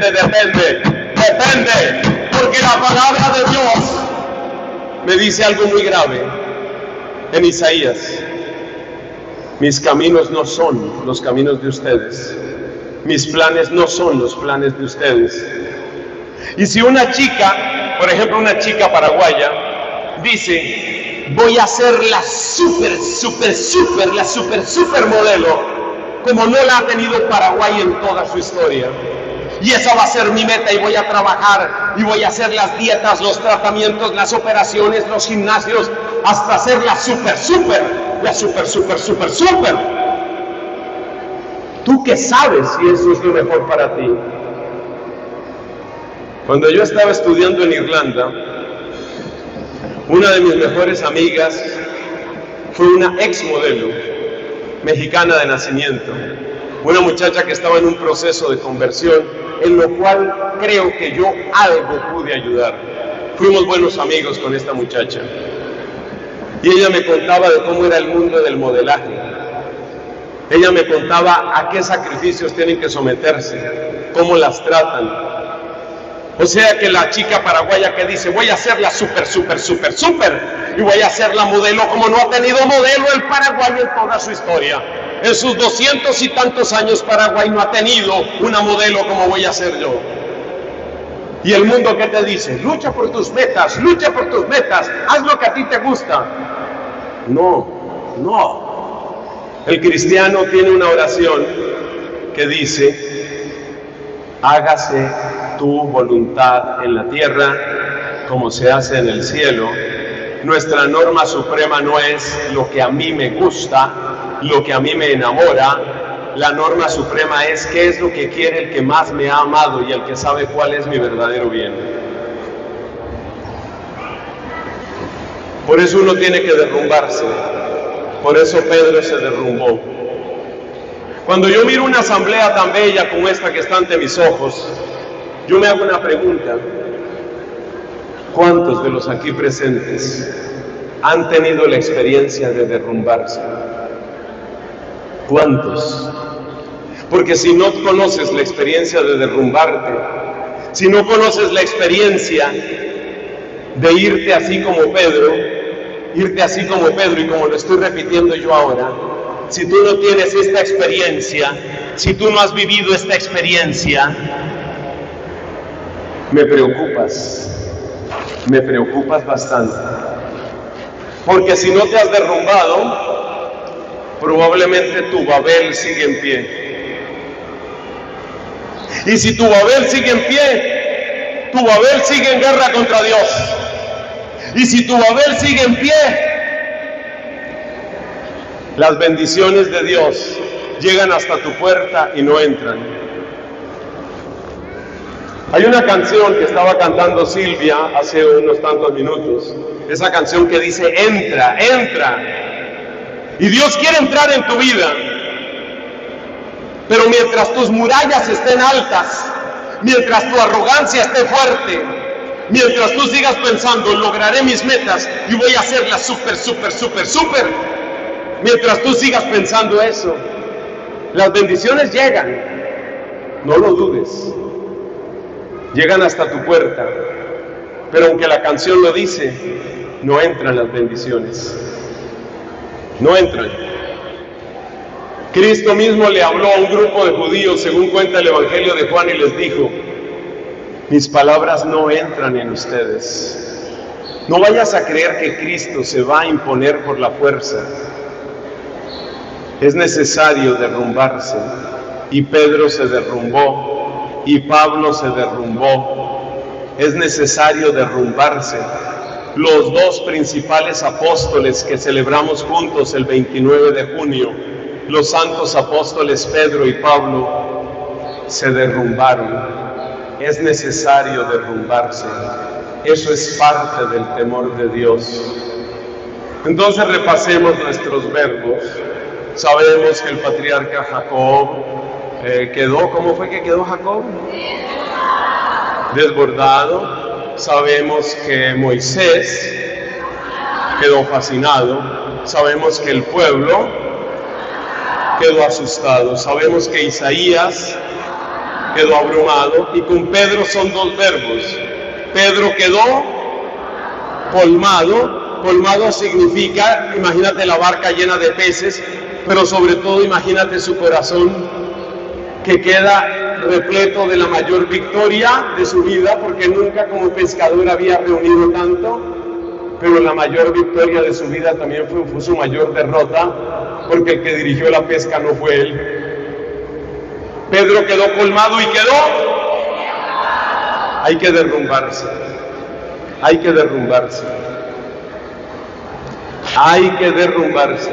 porque la palabra de Dios me dice algo muy grave en Isaías. Mis caminos no son los caminos de ustedes, mis planes no son los planes de ustedes. Y si una chica, por ejemplo una chica paraguaya, dice, voy a ser la super modelo, como no la ha tenido Paraguay en toda su historia. Y esa va a ser mi meta, y voy a trabajar, y voy a hacer las dietas, los tratamientos, las operaciones, los gimnasios, hasta ser la super. ¿Tú qué sabes si eso es lo mejor para ti? Cuando yo estaba estudiando en Irlanda, una de mis mejores amigas fue una ex modelo mexicana de nacimiento, una muchacha que estaba en un proceso de conversión, en lo cual creo que yo algo pude ayudar. Fuimos buenos amigos con esta muchacha y ella me contaba de cómo era el mundo del modelaje. Ella me contaba a qué sacrificios tienen que someterse, cómo las tratan. O sea que la chica paraguaya que dice, voy a ser la super, y voy a ser la modelo, como no ha tenido modelo el paraguayo en toda su historia. En sus 200 y tantos años Paraguay no ha tenido una modelo como voy a ser yo. Y el mundo, ¿qué te dice? Lucha por tus metas, haz lo que a ti te gusta. No. El cristiano tiene una oración que dice, hágase tu voluntad en la tierra como se hace en el cielo. Nuestra norma suprema no es lo que a mí me gusta, lo que a mí me enamora. La norma suprema es qué es lo que quiere el que más me ha amado y el que sabe cuál es mi verdadero bien. Por eso uno tiene que derrumbarse. Por eso Pedro se derrumbó. Cuando yo miro una asamblea tan bella como esta que está ante mis ojos, yo me hago una pregunta. ¿Cuántos de los aquí presentes han tenido la experiencia de derrumbarse? ¿Cuántos? Porque si no conoces la experiencia de derrumbarte, si no conoces la experiencia de irte así como Pedro, y como lo estoy repitiendo yo ahora, si tú no tienes esta experiencia, si tú no has vivido esta experiencia, me preocupas bastante. Porque si no te has derrumbado, probablemente tu Babel sigue en pie. Y si tu Babel sigue en pie, tu Babel sigue en guerra contra Dios. Y si tu Babel sigue en pie, las bendiciones de Dios llegan hasta tu puerta y no entran. Hay una canción que estaba cantando Silvia hace unos tantos minutos, esa canción que dice, entra. Y Dios quiere entrar en tu vida, pero mientras tus murallas estén altas, mientras tu arrogancia esté fuerte, mientras tú sigas pensando, lograré mis metas y voy a hacerlas super, mientras tú sigas pensando eso, las bendiciones llegan, no lo dudes, llegan hasta tu puerta, pero aunque la canción lo dice, no entran las bendiciones, no entran. Cristo mismo le habló a un grupo de judíos, según cuenta el Evangelio de Juan, y les dijo, mis palabras no entran en ustedes. No vayas a creer que Cristo se va a imponer por la fuerza. Es necesario derrumbarse. Y Pedro se derrumbó, y Pablo se derrumbó. Es necesario derrumbarse. Los dos principales apóstoles que celebramos juntos el 29 de junio, los santos apóstoles Pedro y Pablo, se derrumbaron. Es necesario derrumbarse. Eso es parte del temor de Dios. Entonces repasemos nuestros verbos. Sabemos que el patriarca Jacob quedó, ¿cómo fue que quedó Jacob? Desbordado. Sabemos que Moisés quedó fascinado, sabemos que el pueblo quedó asustado, sabemos que Isaías quedó abrumado, y con Pedro son dos verbos. Pedro quedó colmado. Colmado significa, imagínate la barca llena de peces, pero sobre todo imagínate su corazón que queda repleto de la mayor victoria de su vida, porque nunca como pescador había reunido tanto, pero la mayor victoria de su vida también fue su mayor derrota, porque el que dirigió la pesca no fue él. Pedro quedó colmado y quedó. Hay que derrumbarse. Hay que derrumbarse. Hay que derrumbarse.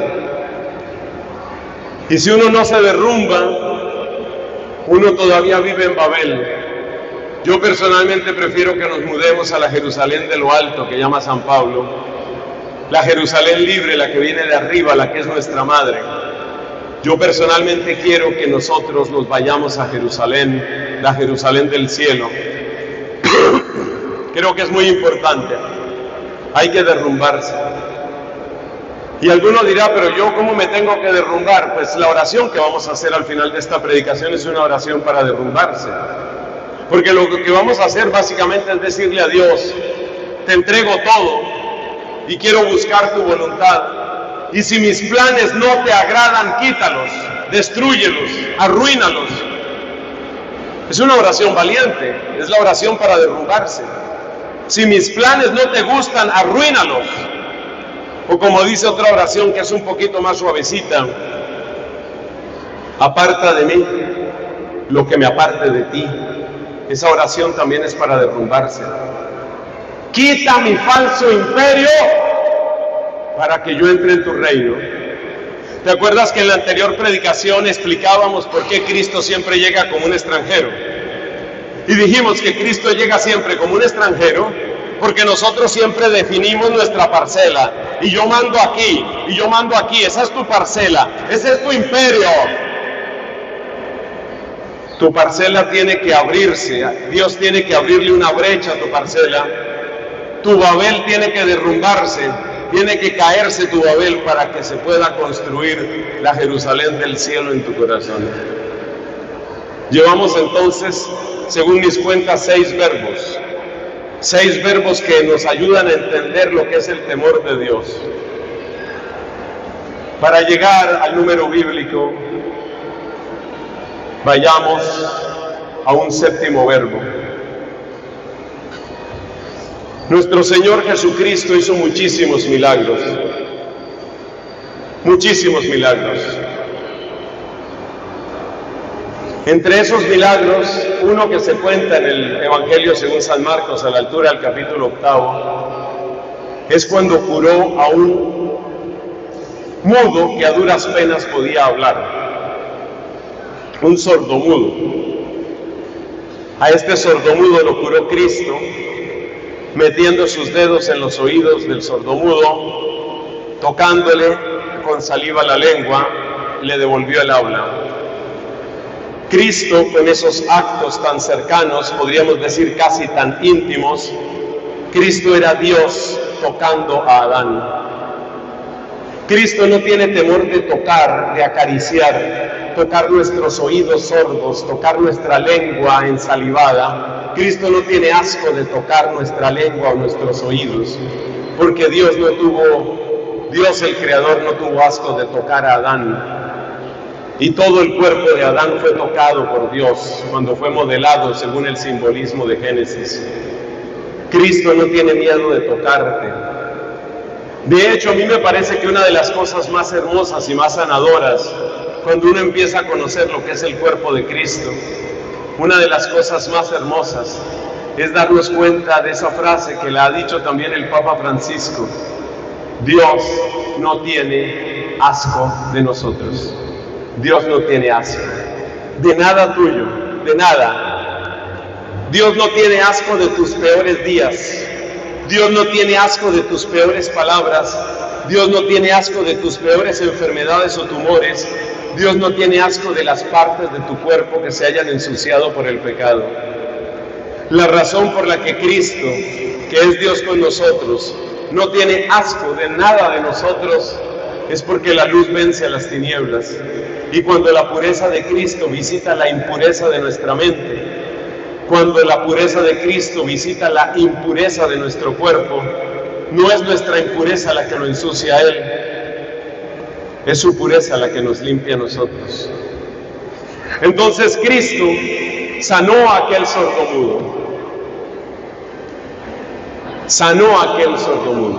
Y si uno no se derrumba, uno todavía vive en Babel. Yo personalmente prefiero que nos mudemos a la Jerusalén de lo alto, que llama San Pablo, la Jerusalén libre, la que viene de arriba, la que es nuestra madre. Yo personalmente quiero que nosotros nos vayamos a Jerusalén, la Jerusalén del cielo. Creo que es muy importante. Hay que derrumbarse. Y alguno dirá, pero yo ¿cómo me tengo que derrumbar? Pues la oración que vamos a hacer al final de esta predicación es una oración para derrumbarse. Porque lo que vamos a hacer básicamente es decirle a Dios, te entrego todo y quiero buscar tu voluntad. Y si mis planes no te agradan, quítalos, destrúyelos, arruínalos. Es una oración valiente, es la oración para derrumbarse. Si mis planes no te gustan, arruínalos. O como dice otra oración que es un poquito más suavecita, aparta de mí lo que me aparte de ti. Esa oración también es para derrumbarse. Quita mi falso imperio para que yo entre en tu reino. ¿Te acuerdas que en la anterior predicación explicábamos por qué Cristo siempre llega como un extranjero? Y dijimos que Cristo llega siempre como un extranjero porque nosotros siempre definimos nuestra parcela. Y yo mando aquí, y yo mando aquí. Esa es tu parcela, ese es tu imperio. Tu parcela tiene que abrirse. Dios tiene que abrirle una brecha a tu parcela. Tu Babel tiene que derrumbarse. Tiene que caerse tu Babel para que se pueda construir la Jerusalén del cielo en tu corazón. Llevamos entonces, según mis cuentas, 6 verbos. 6 verbos que nos ayudan a entender lo que es el temor de Dios. Para llegar al número bíblico, vayamos a un 7º verbo. Nuestro Señor Jesucristo hizo muchísimos milagros. Muchísimos milagros. Entre esos milagros, uno que se cuenta en el Evangelio según San Marcos, a la altura del capítulo 8, es cuando curó a un mudo que a duras penas podía hablar, un sordomudo. A este sordomudo lo curó Cristo, metiendo sus dedos en los oídos del sordomudo, tocándole con saliva la lengua, le devolvió el habla. Cristo, con esos actos tan cercanos, podríamos decir casi tan íntimos, Cristo era Dios tocando a Adán. Cristo no tiene temor de tocar, de acariciar, tocar nuestros oídos sordos, tocar nuestra lengua ensalivada. Cristo no tiene asco de tocar nuestra lengua o nuestros oídos, porque Dios el Creador no tuvo asco de tocar a Adán. Y todo el cuerpo de Adán fue tocado por Dios cuando fue modelado según el simbolismo de Génesis. Cristo no tiene miedo de tocarte. De hecho, a mí me parece que una de las cosas más hermosas y más sanadoras, cuando uno empieza a conocer lo que es el cuerpo de Cristo, una de las cosas más hermosas es darnos cuenta de esa frase que la ha dicho también el Papa Francisco: Dios no tiene asco de nosotros. Dios no tiene asco de nada tuyo, de nada. Dios no tiene asco de tus peores días. Dios no tiene asco de tus peores palabras. Dios no tiene asco de tus peores enfermedades o tumores. Dios no tiene asco de las partes de tu cuerpo que se hayan ensuciado por el pecado. La razón por la que Cristo, que es Dios con nosotros, no tiene asco de nada de nosotros, es porque la luz vence a las tinieblas. Y cuando la pureza de Cristo visita la impureza de nuestra mente, cuando la pureza de Cristo visita la impureza de nuestro cuerpo, no es nuestra impureza la que lo ensucia a Él, es su pureza la que nos limpia a nosotros. Entonces Cristo sanó a aquel sordomudo. Sanó a aquel sordomudo.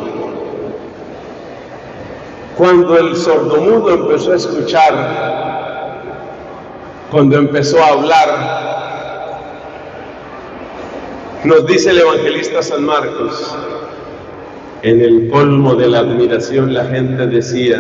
Cuando el sordomudo empezó a escuchar, cuando empezó a hablar, nos dice el evangelista San Marcos, en el colmo de la admiración la gente decía,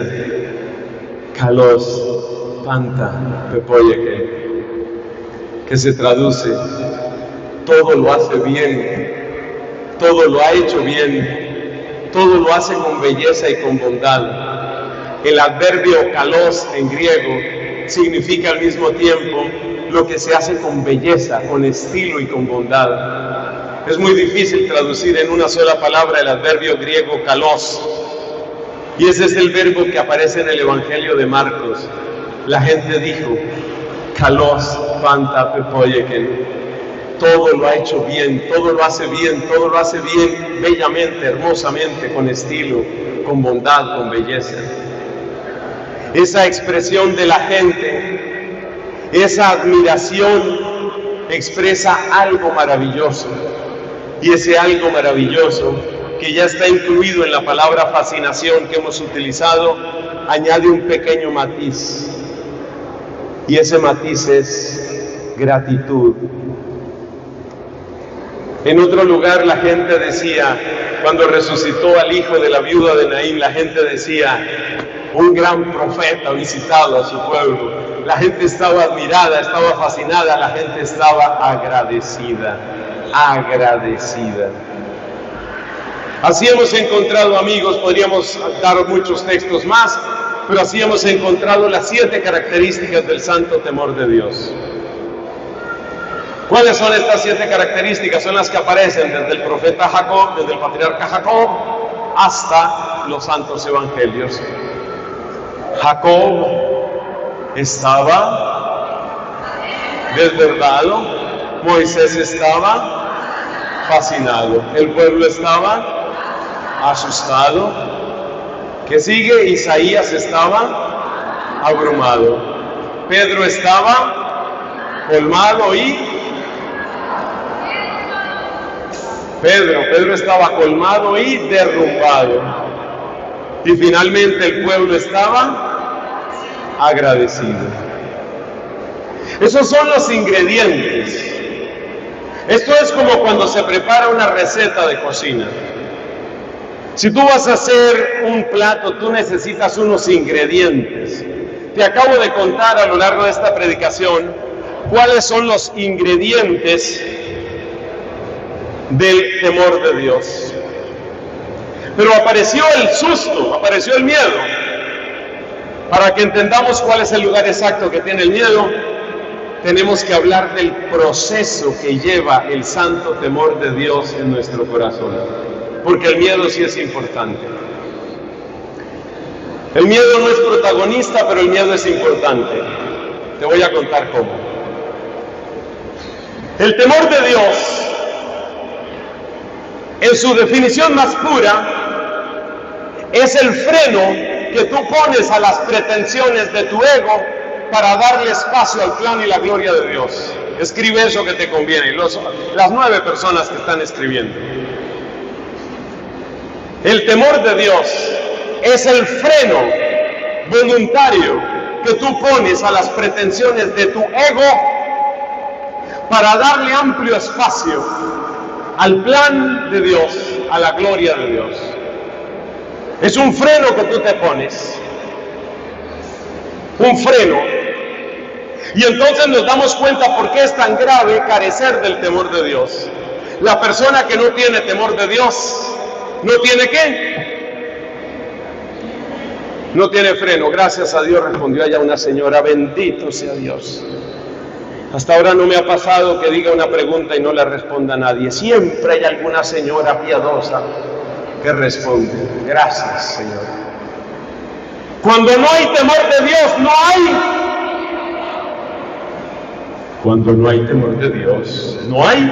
Kalos panta pepoyeke, que se traduce, todo lo hace bien, todo lo ha hecho bien, todo lo hace con belleza y con bondad. El adverbio kalos en griego significa al mismo tiempo lo que se hace con belleza, con estilo y con bondad. Es muy difícil traducir en una sola palabra el adverbio griego kalos, y ese es el verbo que aparece en el Evangelio de Marcos. La gente dijo, kalos panta pepoyeken, todo lo ha hecho bien, todo lo hace bien, todo lo hace bien, bellamente, hermosamente, con estilo, con bondad, con belleza. Esa expresión de la gente, esa admiración expresa algo maravilloso, y ese algo maravilloso que ya está incluido en la palabra fascinación que hemos utilizado, añade un pequeño matiz, y ese matiz es gratitud. En otro lugar la gente decía, cuando resucitó al hijo de la viuda de Naín, la gente decía, un gran profeta ha visitado a su pueblo. La gente estaba admirada, estaba fascinada, la gente estaba agradecida, agradecida. Así hemos encontrado, amigos, podríamos dar muchos textos más, pero así hemos encontrado las 7 características del santo temor de Dios. ¿Cuáles son estas 7 características? Son las que aparecen desde el profeta Jacob, desde el patriarca Jacob, hasta los santos evangelios. Jacob estaba desbordado, Moisés estaba fascinado, el pueblo estaba asustado. ¿Qué sigue? Isaías estaba abrumado, Pedro estaba colmado y Pedro estaba colmado y derrumbado, y finalmente el pueblo estaba agradecido. Esos son los ingredientes. Esto es como cuando se prepara una receta de cocina. Si tú vas a hacer un plato, tú necesitas unos ingredientes. Te acabo de contar a lo largo de esta predicación cuáles son los ingredientes del temor de Dios. Pero apareció el susto, apareció el miedo. Para que entendamos cuál es el lugar exacto que tiene el miedo, tenemos que hablar del proceso que lleva el santo temor de Dios en nuestro corazón, porque el miedo sí es importante. El miedo no es protagonista, pero el miedo es importante. Te voy a contar cómo. El temor de Dios, en su definición más pura, es el freno que tú pones a las pretensiones de tu ego para darle espacio al plan y la gloria de Dios. Escribe eso que te conviene, las 9 personas que están escribiendo. El temor de Dios es el freno voluntario que tú pones a las pretensiones de tu ego para darle amplio espacio al plan de Dios, a la gloria de Dios. Es un freno que tú te pones, un freno. Y entonces nos damos cuenta por qué es tan grave carecer del temor de Dios. La persona que no tiene temor de Dios, ¿no tiene qué? No tiene freno. Gracias a Dios, respondió allá una señora, bendito sea Dios. Hasta ahora no me ha pasado que diga una pregunta y no la responda a nadie. Siempre hay alguna señora piadosa que responde: gracias, Señor. Cuando no hay temor de Dios, no hay. Cuando no hay temor de Dios, no hay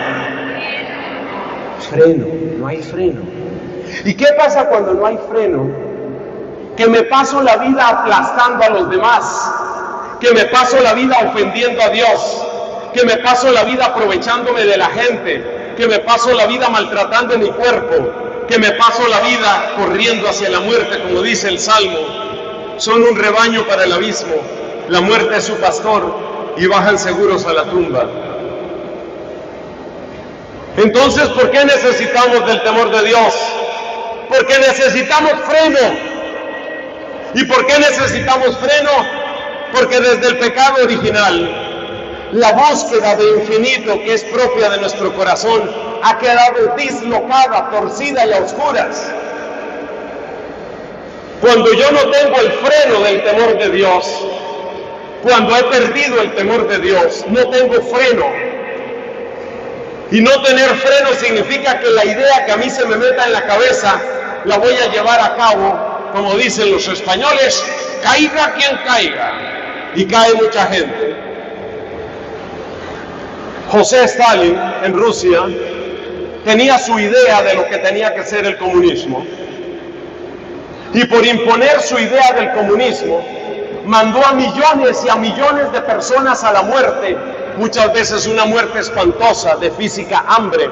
freno, no hay freno. ¿Y qué pasa cuando no hay freno? Que me paso la vida aplastando a los demás, que me paso la vida ofendiendo a Dios, que me paso la vida aprovechándome de la gente, que me paso la vida maltratando mi cuerpo, que me paso la vida corriendo hacia la muerte, como dice el Salmo. Son un rebaño para el abismo, la muerte es su pastor y bajan seguros a la tumba. Entonces, ¿por qué necesitamos del temor de Dios? Porque necesitamos freno. ¿Y por qué necesitamos freno? Porque desde el pecado original, la búsqueda de infinito que es propia de nuestro corazón ha quedado dislocada, torcida y a oscuras. Cuando yo no tengo el freno del temor de Dios, cuando he perdido el temor de Dios, no tengo freno. Y no tener freno significa que la idea que a mí se me meta en la cabeza, la voy a llevar a cabo, como dicen los españoles, caiga quien caiga. Y cae mucha gente. José Stalin, en Rusia, tenía su idea de lo que tenía que ser el comunismo. Y por imponer su idea del comunismo, mandó a millones y a millones de personas a la muerte, muchas veces una muerte espantosa de física hambre,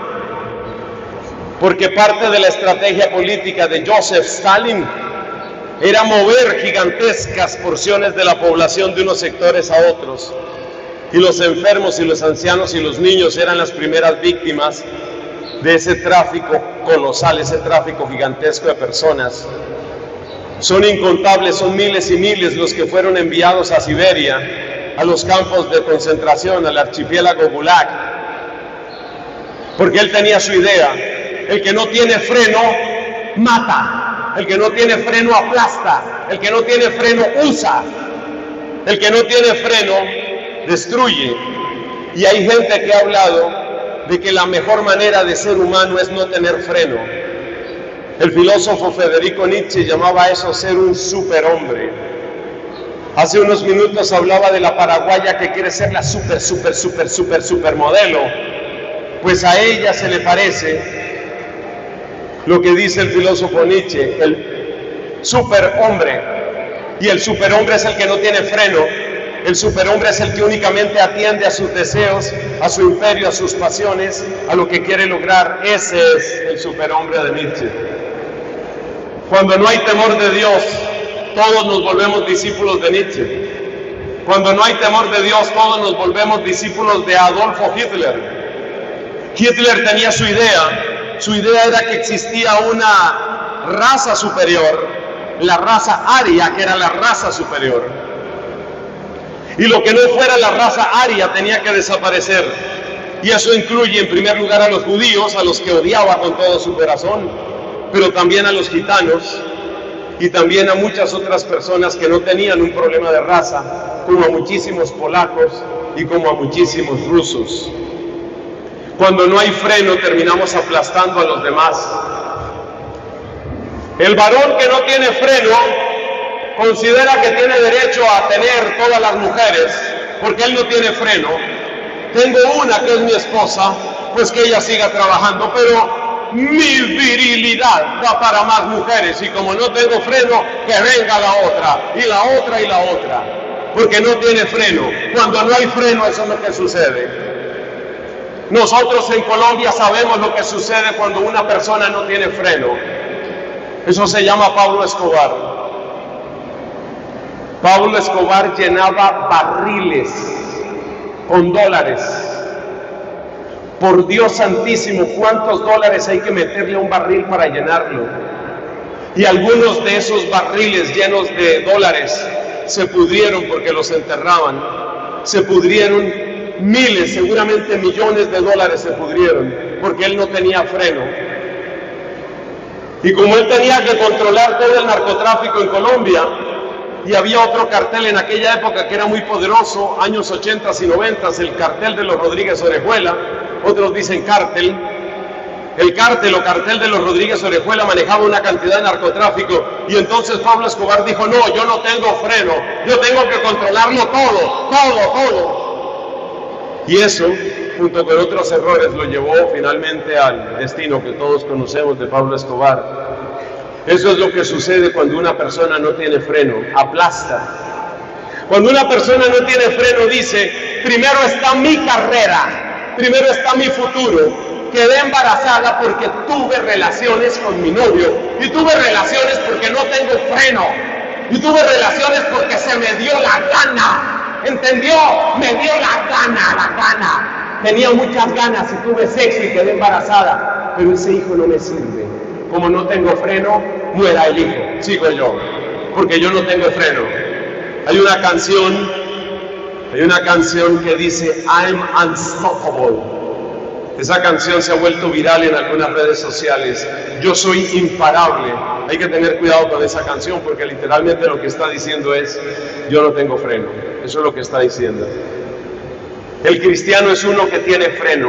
porque parte de la estrategia política de Joseph Stalin era mover gigantescas porciones de la población de unos sectores a otros, y los enfermos y los ancianos y los niños eran las primeras víctimas de ese tráfico colosal, ese tráfico gigantesco de personas. Son incontables, son miles y miles los que fueron enviados a Siberia, a los campos de concentración, al archipiélago Gulag, porque él tenía su idea: el que no tiene freno mata, el que no tiene freno aplasta, el que no tiene freno usa, el que no tiene freno destruye. Y hay gente que ha hablado de que la mejor manera de ser humano es no tener freno. El filósofo Federico Nietzsche llamaba a eso ser un superhombre. Hace unos minutos hablaba de la paraguaya que quiere ser la supermodelo. Pues a ella se le parece lo que dice el filósofo Nietzsche, el superhombre. Y el superhombre es el que no tiene freno. El superhombre es el que únicamente atiende a sus deseos, a su imperio, a sus pasiones, a lo que quiere lograr. Ese es el superhombre de Nietzsche. Cuando no hay temor de Dios, todos nos volvemos discípulos de Nietzsche. Cuando no hay temor de Dios, todos nos volvemos discípulos de Adolfo Hitler. Hitler tenía su idea. Su idea era que existía una raza superior, la raza aria, que era la raza superior. Y lo que no fuera la raza aria tenía que desaparecer. Y eso incluye en primer lugar a los judíos, a los que odiaba con todo su corazón, pero también a los gitanos y también a muchas otras personas que no tenían un problema de raza, como a muchísimos polacos y como a muchísimos rusos. Cuando no hay freno, terminamos aplastando a los demás. El varón que no tiene freno considera que tiene derecho a tener todas las mujeres, porque él no tiene freno. Tengo una que es mi esposa, pues que ella siga trabajando, pero mi virilidad da para más mujeres, y como no tengo freno, que venga la otra, y la otra, y la otra, porque no tiene freno. Cuando no hay freno, eso es lo que sucede. Nosotros en Colombia sabemos lo que sucede cuando una persona no tiene freno. Eso se llama Pablo Escobar. Pablo Escobar llenaba barriles con dólares. Por Dios santísimo, ¿cuántos dólares hay que meterle a un barril para llenarlo? Y algunos de esos barriles llenos de dólares se pudrieron porque los enterraban. Se pudrieron miles, seguramente millones de dólares se pudrieron, porque él no tenía freno. Y como él tenía que controlar todo el narcotráfico en Colombia, y había otro cartel en aquella época que era muy poderoso, años 80 y 90, el cartel de los Rodríguez Orejuela, otros dicen cártel, El cártel o cartel de los Rodríguez Orejuela manejaba una cantidad de narcotráfico y entonces Pablo Escobar dijo, no, yo no tengo freno, yo tengo que controlarlo todo. Y eso, junto con otros errores, lo llevó finalmente al destino que todos conocemos de Pablo Escobar. Eso es lo que sucede cuando una persona no tiene freno, aplasta. Cuando una persona no tiene freno dice, primero está mi carrera, primero está mi futuro. Quedé embarazada porque tuve relaciones con mi novio, y tuve relaciones porque no tengo freno, y tuve relaciones porque se me dio la gana, ¿entendió? Me dio la gana. Tenía muchas ganas y tuve sexo y quedé embarazada, pero ese hijo no me sirve. Como no tengo freno, muera el hijo, sigo yo, porque yo no tengo freno. Hay una canción que dice, I'm unstoppable. Esa canción se ha vuelto viral en algunas redes sociales. Yo soy imparable. Hay que tener cuidado con esa canción porque literalmente lo que está diciendo es, yo no tengo freno. Eso es lo que está diciendo. El cristiano es uno que tiene freno.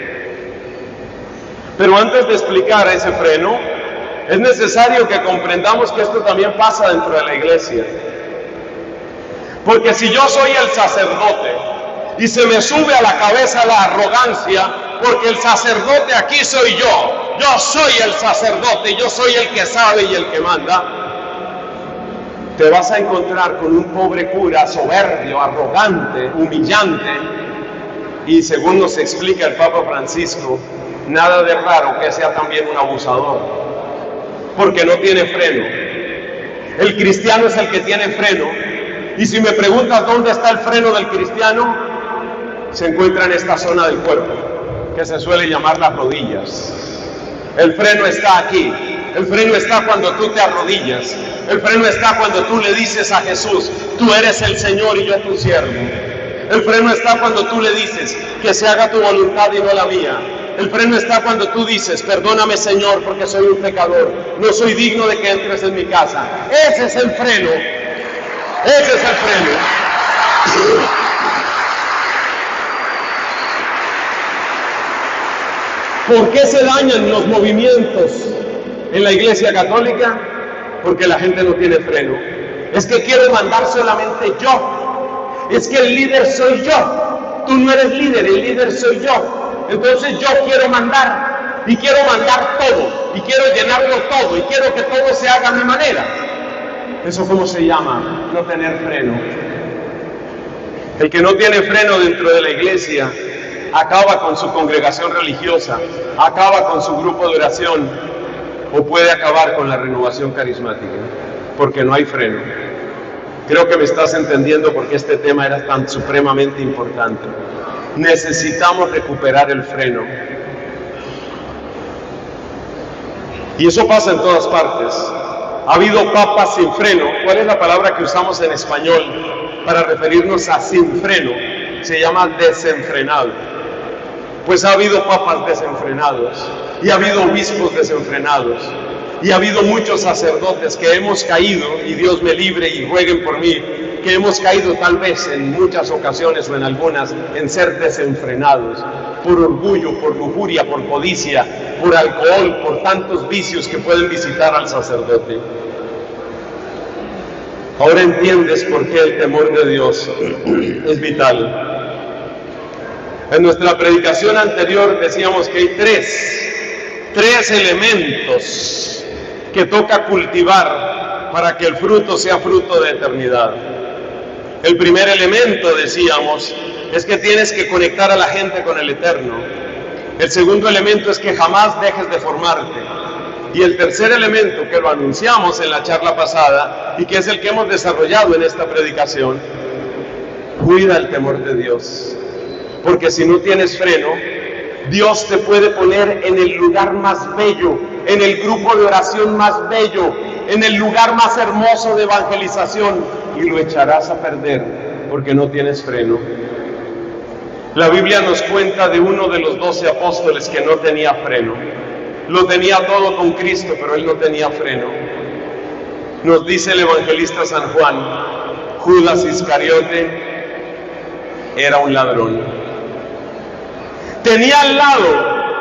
Pero antes de explicar ese freno, es necesario que comprendamos que esto también pasa dentro de la iglesia. Porque si yo soy el sacerdote y se me sube a la cabeza la arrogancia, porque el sacerdote aquí soy yo soy el sacerdote, yo soy el que sabe y el que manda, te vas a encontrar con un pobre cura soberbio, arrogante, humillante, y según nos explica el Papa Francisco, nada de raro que sea también un abusador, porque no tiene freno. El cristiano es el que tiene freno, y si me preguntas dónde está el freno del cristiano, se encuentra en esta zona del cuerpo, que se suele llamar las rodillas. El freno está aquí. El freno está cuando tú te arrodillas. El freno está cuando tú le dices a Jesús, tú eres el Señor y yo tu siervo. El freno está cuando tú le dices, que se haga tu voluntad y no la mía. El freno está cuando tú dices, perdóname Señor porque soy un pecador, no soy digno de que entres en mi casa. Ese es el freno. Ese es el freno. ¿Por qué se dañan los movimientos en la Iglesia Católica? Porque la gente no tiene freno. Es que quiero mandar solamente yo. Es que el líder soy yo. Tú no eres líder, el líder soy yo. Entonces yo quiero mandar, y quiero mandar todo, y quiero llenarlo todo, y quiero que todo se haga a mi manera. ¿Eso cómo se llama? No tener freno. El que no tiene freno dentro de la iglesia acaba con su congregación religiosa, acaba con su grupo de oración, o puede acabar con la renovación carismática, porque no hay freno. Creo que me estás entendiendo porque este tema era tan supremamente importante. Necesitamos recuperar el freno. Y eso pasa en todas partes. Ha habido papas sin freno. ¿Cuál es la palabra que usamos en español para referirnos a sin freno? Se llama desenfrenado. Pues ha habido papas desenfrenados, y ha habido obispos desenfrenados, y ha habido muchos sacerdotes que hemos caído, y Dios me libre y rueguen por mí, que hemos caído tal vez en muchas ocasiones o en algunas en ser desenfrenados, por orgullo, por lujuria, por codicia, por alcohol, por tantos vicios que pueden visitar al sacerdote. Ahora entiendes por qué el temor de Dios es vital. En nuestra predicación anterior decíamos que hay tres elementos que toca cultivar para que el fruto sea fruto de eternidad. El primer elemento, decíamos, es que tienes que conectar a la gente con el eterno. El segundo elemento es que jamás dejes de formarte. Y el tercer elemento, que lo anunciamos en la charla pasada y que es el que hemos desarrollado en esta predicación, cuida el temor de Dios. Porque si no tienes freno, Dios te puede poner en el lugar más bello, en el grupo de oración más bello, en el lugar más hermoso de evangelización, y lo echarás a perder porque no tienes freno. La Biblia nos cuenta de uno de los 12 apóstoles que no tenía freno. Lo tenía todo con Cristo, pero él no tenía freno. Nos dice el evangelista San Juan, Judas Iscariote era un ladrón. Tenía al lado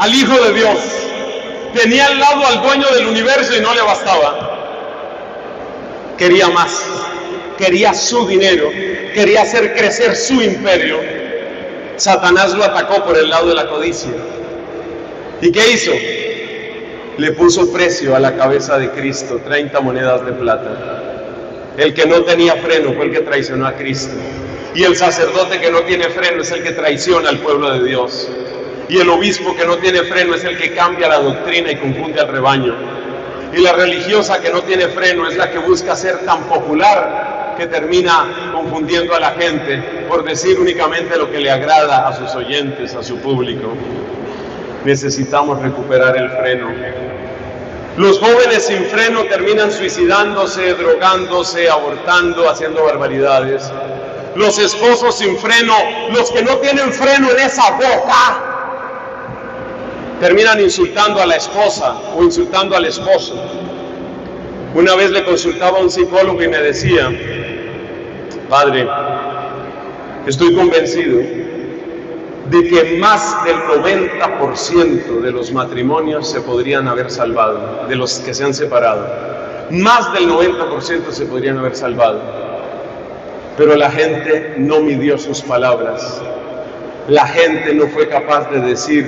al Hijo de Dios. Tenía al lado al dueño del universo y no le bastaba. Quería más, quería su dinero, quería hacer crecer su imperio. Satanás lo atacó por el lado de la codicia. ¿Y qué hizo? Le puso precio a la cabeza de Cristo, 30 monedas de plata. El que no tenía freno fue el que traicionó a Cristo. Y el sacerdote que no tiene freno es el que traiciona al pueblo de Dios. Y el obispo que no tiene freno es el que cambia la doctrina y confunde al rebaño. Y la religiosa que no tiene freno es la que busca ser tan popular que termina confundiendo a la gente por decir únicamente lo que le agrada a sus oyentes, a su público. Necesitamos recuperar el freno. Los jóvenes sin freno terminan suicidándose, drogándose, abortando, haciendo barbaridades. Los esposos sin freno, los que no tienen freno en esa boca, terminan insultando a la esposa o insultando al esposo. Una vez le consultaba a un psicólogo y me decía: padre, estoy convencido de que más del 90% de los matrimonios se podrían haber salvado, de los que se han separado. Más del 90% se podrían haber salvado. Pero la gente no midió sus palabras. La gente no fue capaz de decir,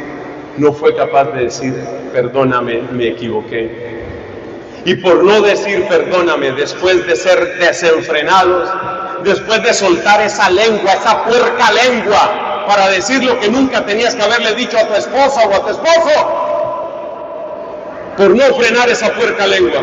perdóname, me equivoqué. Y por no decir perdóname, después de ser desenfrenados, después de soltar esa lengua, esa puerca lengua, para decir lo que nunca tenías que haberle dicho a tu esposa o a tu esposo, por no frenar esa puerca lengua,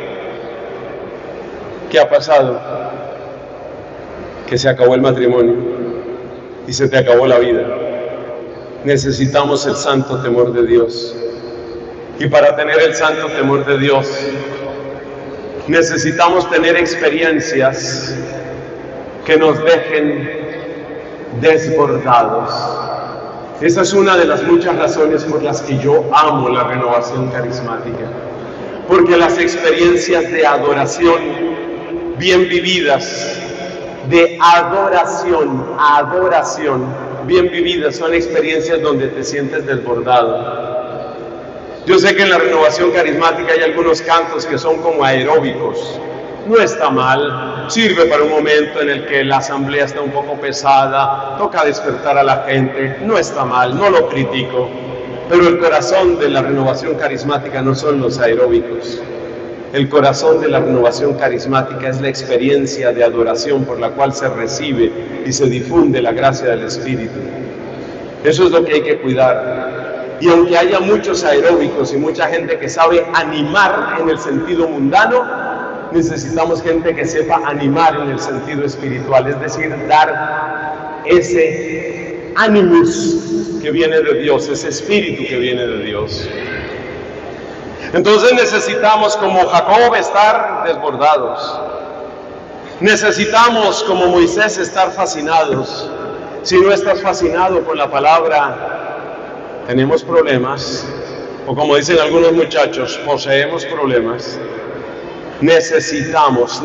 ¿qué ha pasado? Que se acabó el matrimonio y se te acabó la vida. Necesitamos el santo temor de Dios. Y para tener el santo temor de Dios, necesitamos tener experiencias que nos dejen desbordados. Esa es una de las muchas razones por las que yo amo la renovación carismática. Porque las experiencias de adoración bien vividas, de adoración bien vividas, son experiencias donde te sientes desbordado. Yo sé que en la renovación carismática hay algunos cantos que son como aeróbicos. No está mal, sirve para un momento en el que la asamblea está un poco pesada, toca despertar a la gente, no está mal, no lo critico. Pero el corazón de la renovación carismática no son los aeróbicos. El corazón de la renovación carismática es la experiencia de adoración por la cual se recibe y se difunde la gracia del Espíritu. Eso es lo que hay que cuidar. Y aunque haya muchos aeróbicos y mucha gente que sabe animar en el sentido mundano, necesitamos gente que sepa animar en el sentido espiritual, es decir, dar ese animus que viene de Dios, ese espíritu que viene de Dios. Entonces necesitamos, como Jacob, estar desbordados. Necesitamos, como Moisés, estar fascinados. Si no estás fascinado con la palabra, tenemos problemas. O como dicen algunos muchachos, poseemos problemas. Necesitamos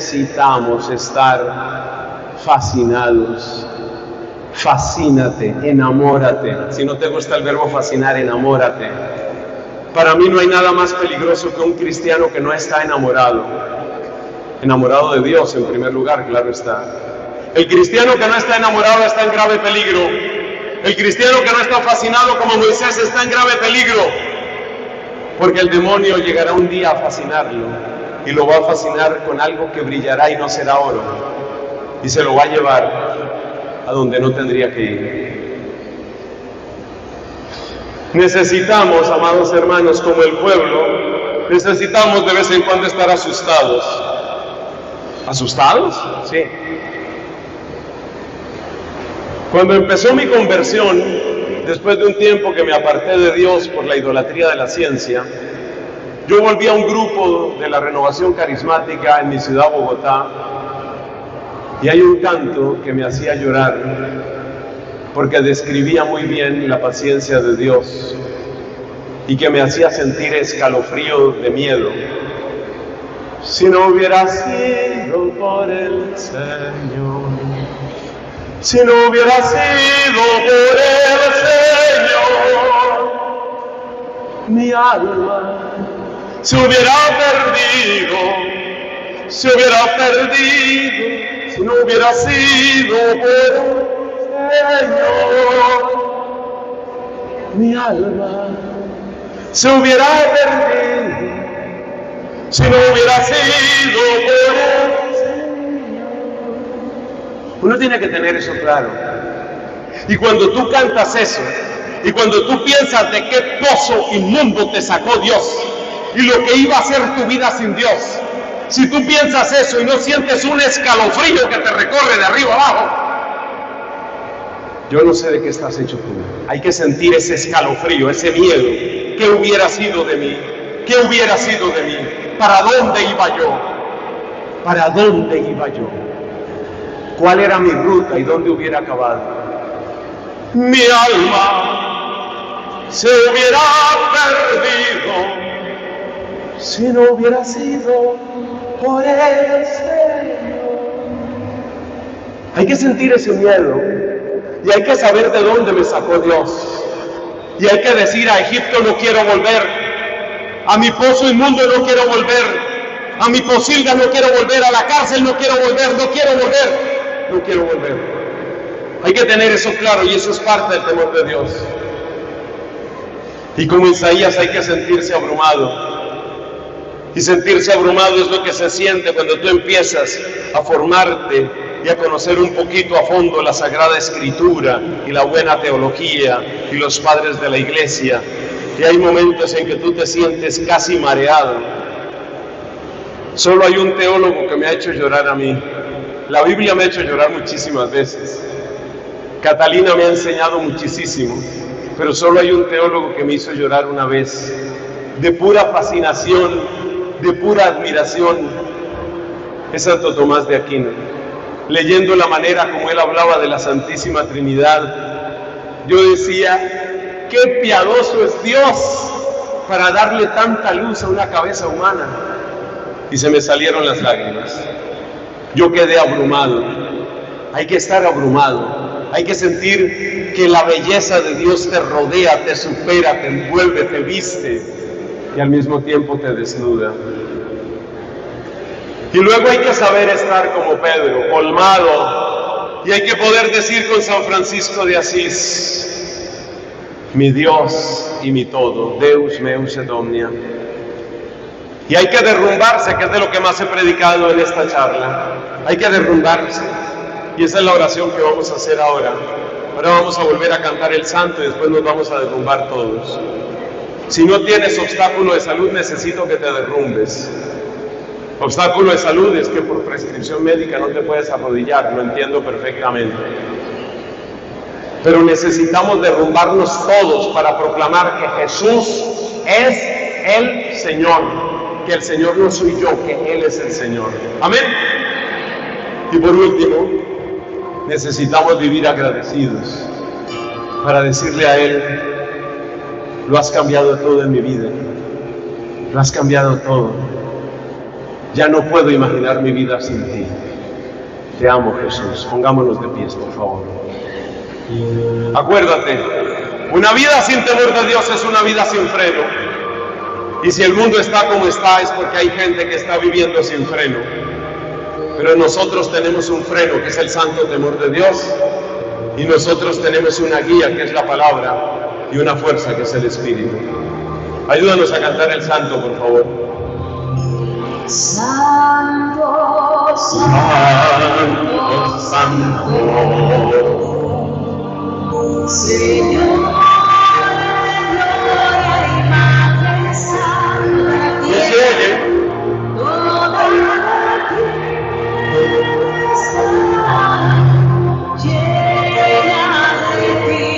estar fascinados. Fascínate, enamórate. Si no te gusta el verbo fascinar, enamórate. Para mí no hay nada más peligroso que un cristiano que no está enamorado. Enamorado de Dios en primer lugar, claro está. El cristiano que no está enamorado está en grave peligro. El cristiano que no está fascinado como Moisés está en grave peligro. Porque el demonio llegará un día a fascinarlo. Y lo va a fascinar con algo que brillará y no será oro. Y se lo va a llevar a donde no tendría que ir. Necesitamos, amados hermanos, como el pueblo, necesitamos de vez en cuando estar asustados. ¿Asustados? Sí. Cuando empezó mi conversión, después de un tiempo que me aparté de Dios por la idolatría de la ciencia, yo volví a un grupo de la renovación carismática en mi ciudad, Bogotá, y hay un canto que me hacía llorar, porque describía muy bien la paciencia de Dios y que me hacía sentir escalofrío de miedo. Si no hubiera sido por el Señor, si no hubiera sido por el Señor, mi alma se hubiera perdido, si no hubiera sido por el Señor. Mi alma se hubiera perdido, si no hubiera sido por el Señor. Uno tiene que tener eso claro. Y cuando tú cantas eso, y cuando tú piensas de qué pozo inmundo te sacó Dios, y lo que iba a ser tu vida sin Dios, si tú piensas eso y no sientes un escalofrío que te recorre de arriba abajo, yo no sé de qué estás hecho tú. Hay que sentir ese escalofrío, ese miedo. ¿Qué hubiera sido de mí? ¿Qué hubiera sido de mí? ¿Para dónde iba yo? ¿Para dónde iba yo? ¿Cuál era mi ruta y dónde hubiera acabado? Mi alma se hubiera perdido si no hubiera sido por el Señor. Hay que sentir ese miedo y hay que saber de dónde me sacó Dios. Y hay que decir: a Egipto no quiero volver, a mi pozo inmundo no quiero volver, a mi pocilga no quiero volver, a la cárcel no quiero volver, no quiero volver. Hay que tener eso claro, y eso es parte del temor de Dios. Y como Isaías, hay que sentirse abrumado. Y sentirse abrumado es lo que se siente cuando tú empiezas a formarte y a conocer un poquito a fondo la Sagrada Escritura y la buena teología y los padres de la iglesia. Y hay momentos en que tú te sientes casi mareado. Solo hay un teólogo que me ha hecho llorar a mí. La Biblia me ha hecho llorar muchísimas veces. Catalina me ha enseñado muchísimo, pero solo hay un teólogo que me hizo llorar una vez, de pura fascinación, de pura admiración. Es Santo Tomás de Aquino. Leyendo la manera como él hablaba de la Santísima Trinidad, yo decía: qué piadoso es Dios para darle tanta luz a una cabeza humana. Y se me salieron las lágrimas. Yo quedé abrumado. Hay que estar abrumado. Hay que sentir que la belleza de Dios te rodea, te supera, te envuelve, te viste y al mismo tiempo te desnuda. Y luego hay que saber estar como Pedro, colmado, y hay que poder decir con San Francisco de Asís: mi Dios y mi todo, Deus meus et omnia. Y hay que derrumbarse, que es de lo que más he predicado en esta charla. Hay que derrumbarse. Y esa es la oración que vamos a hacer ahora. Ahora vamos a volver a cantar el santo y después nos vamos a derrumbar todos. Si no tienes obstáculo de salud, necesito que te derrumbes. Obstáculo de salud es que por prescripción médica no te puedes arrodillar, lo entiendo perfectamente. Pero necesitamos derrumbarnos todos para proclamar que Jesús es el Señor, que el Señor no soy yo, que Él es el Señor. Amén. Y por último, necesitamos vivir agradecidos para decirle a Él: lo has cambiado todo en mi vida, lo has cambiado todo. Ya no puedo imaginar mi vida sin ti. Te amo, Jesús. Pongámonos de pies, por favor. Acuérdate, una vida sin temor de Dios es una vida sin freno. Y si el mundo está como está, es porque hay gente que está viviendo sin freno. Pero nosotros tenemos un freno, que es el santo temor de Dios. Y nosotros tenemos una guía, que es la palabra, y una fuerza, que es el Espíritu. Ayúdanos a cantar el santo, por favor. Santo, santo, santo, Señor, gloria y majestad, toda la tierra está llena de ti.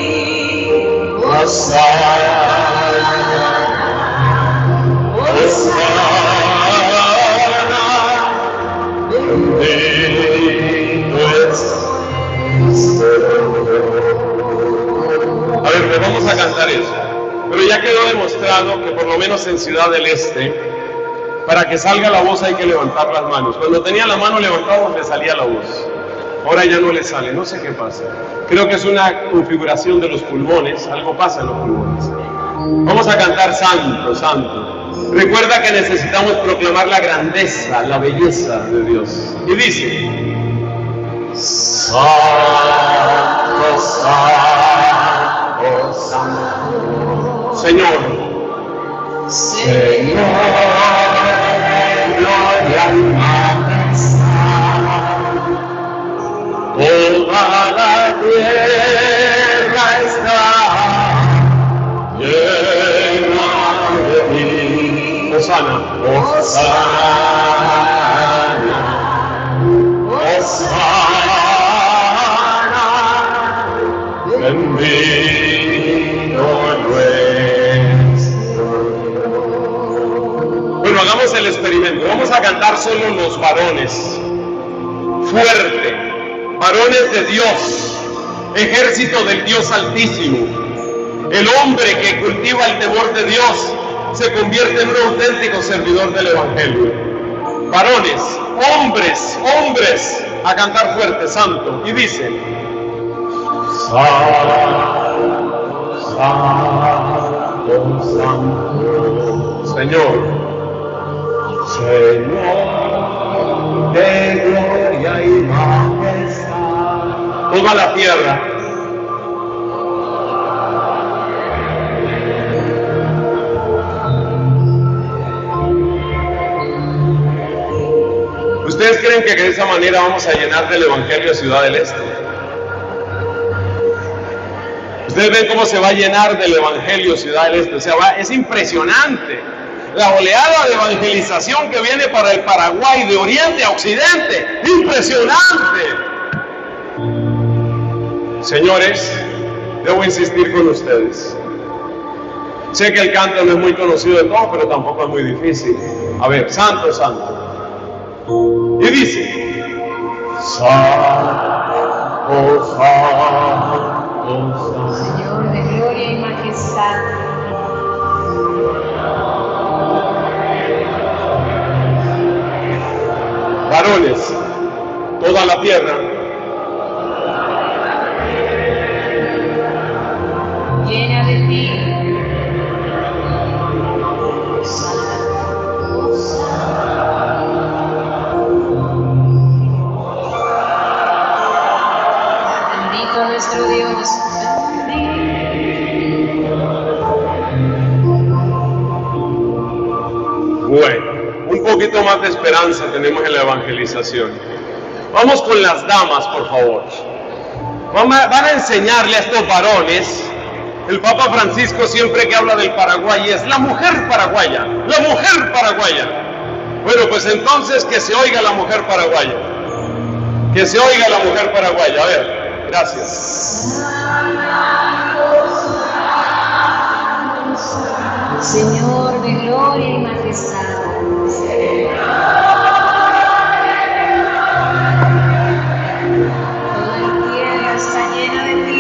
A ver, pues vamos a cantar eso. Pero ya quedó demostrado que por lo menos en Ciudad del Este, para que salga la voz hay que levantar las manos. Cuando tenía la mano levantada le salía la voz. Ahora ya no le sale, no sé qué pasa. Creo que es una configuración de los pulmones, algo pasa en los pulmones. Vamos Vamos a cantar Santo, Santo. Recuerda que necesitamos proclamar la grandeza, la belleza de Dios. Y dice: Santo, Santo, Santo. Señor, Señor, gloria y majestad. Toda la tierra está llena de ti. Hosana, Hosana, Hosana, bendito nuestro Dios. Bueno, hagamos el experimento. Vamos a cantar solo los varones. Fuerte. Varones de Dios, ejército del Dios Altísimo. El hombre que cultiva el temor de Dios se convierte en un auténtico servidor del Evangelio. Varones, hombres, hombres, a cantar fuerte, santo. Y dice: Santo, Santo, Santo, Señor, Señor de gloria y majestad. Toda la tierra. ¿Ustedes creen que de esa manera vamos a llenar del Evangelio Ciudad del Este? Ustedes ven cómo se va a llenar del Evangelio Ciudad del Este. O sea, es impresionante la oleada de evangelización que viene para el Paraguay, de oriente a occidente. ¡Impresionante! Señores, debo insistir con ustedes. Sé que el canto no es muy conocido de todos, pero tampoco es muy difícil. A ver, Santo, Santo. Y dice: Santo, Santo, Santo. Señor de gloria y majestad. Varones, toda la tierra Llena de ti. Bendito nuestro Dios. Bueno, un poquito más de esperanza tenemos en la evangelización. Vamos con las damas, por favor. Van a enseñarle a estos varones. El Papa Francisco siempre que habla del Paraguay es la mujer paraguaya, la mujer paraguaya. Bueno, pues entonces que se oiga la mujer paraguaya. Que se oiga la mujer paraguaya. A ver, gracias. Señor de gloria y majestad. Toda la tierra está llena de ti.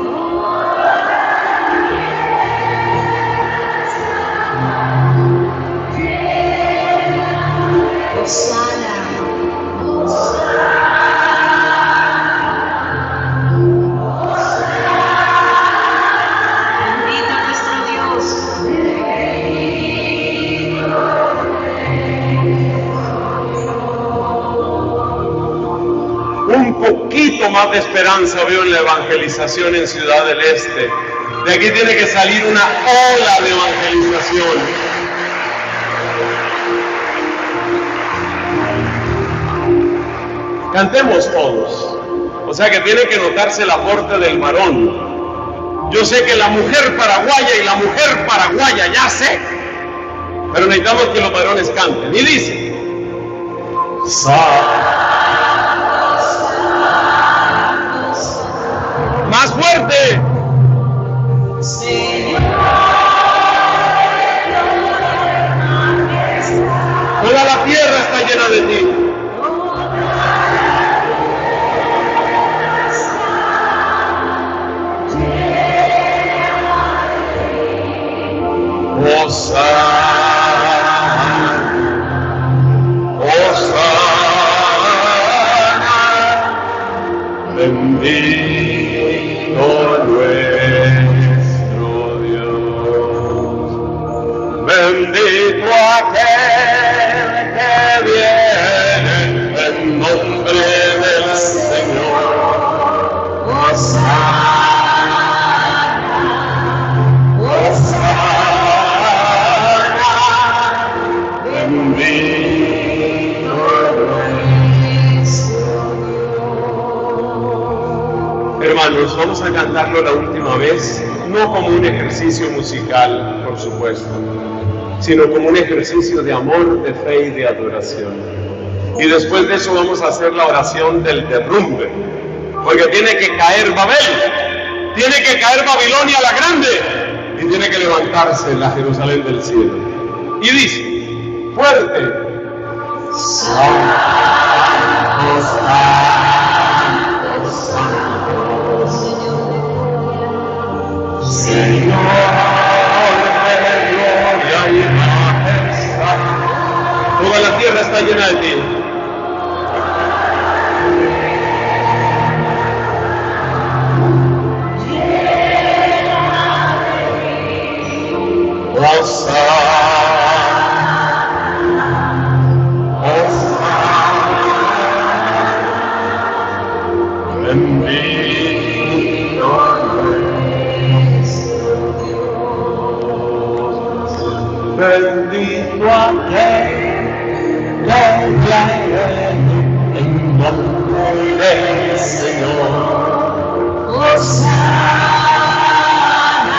Hosana. Bendito nuestro Dios. Un poquito más de esperanza veo en la evangelización en Ciudad del Este. De aquí tiene que salir una ola de evangelización. Cantemos todos. O sea que tiene que notarse el aporte del varón. Yo sé que la mujer paraguaya y la mujer paraguaya, ya sé. Pero necesitamos que los varones canten. Y dice: más fuerte. Toda la tierra está llena de ti. Hosana, Hosana, bendito nuestro Dios. bendito aquel que viene en nombre del Señor. Hosana, Hosana, bendito nuestro Dios. Hermanos, vamos a cantarlo la última vez, no como un ejercicio musical, por supuesto, sino como un ejercicio de amor, de fe y de adoración. Y después de eso vamos a hacer la oración del derrumbe, porque tiene que caer Babel, tiene que caer Babilonia la grande, y tiene que levantarse la Jerusalén del cielo. Y dice, fuerte, Santo, Santo, Santo, Señor de gloria y majestad. Toda la tierra está llena de ti. Hosana, Hosana, bendito nuestro Dios, bendito aquel que viene en nombre del Señor. Hosana,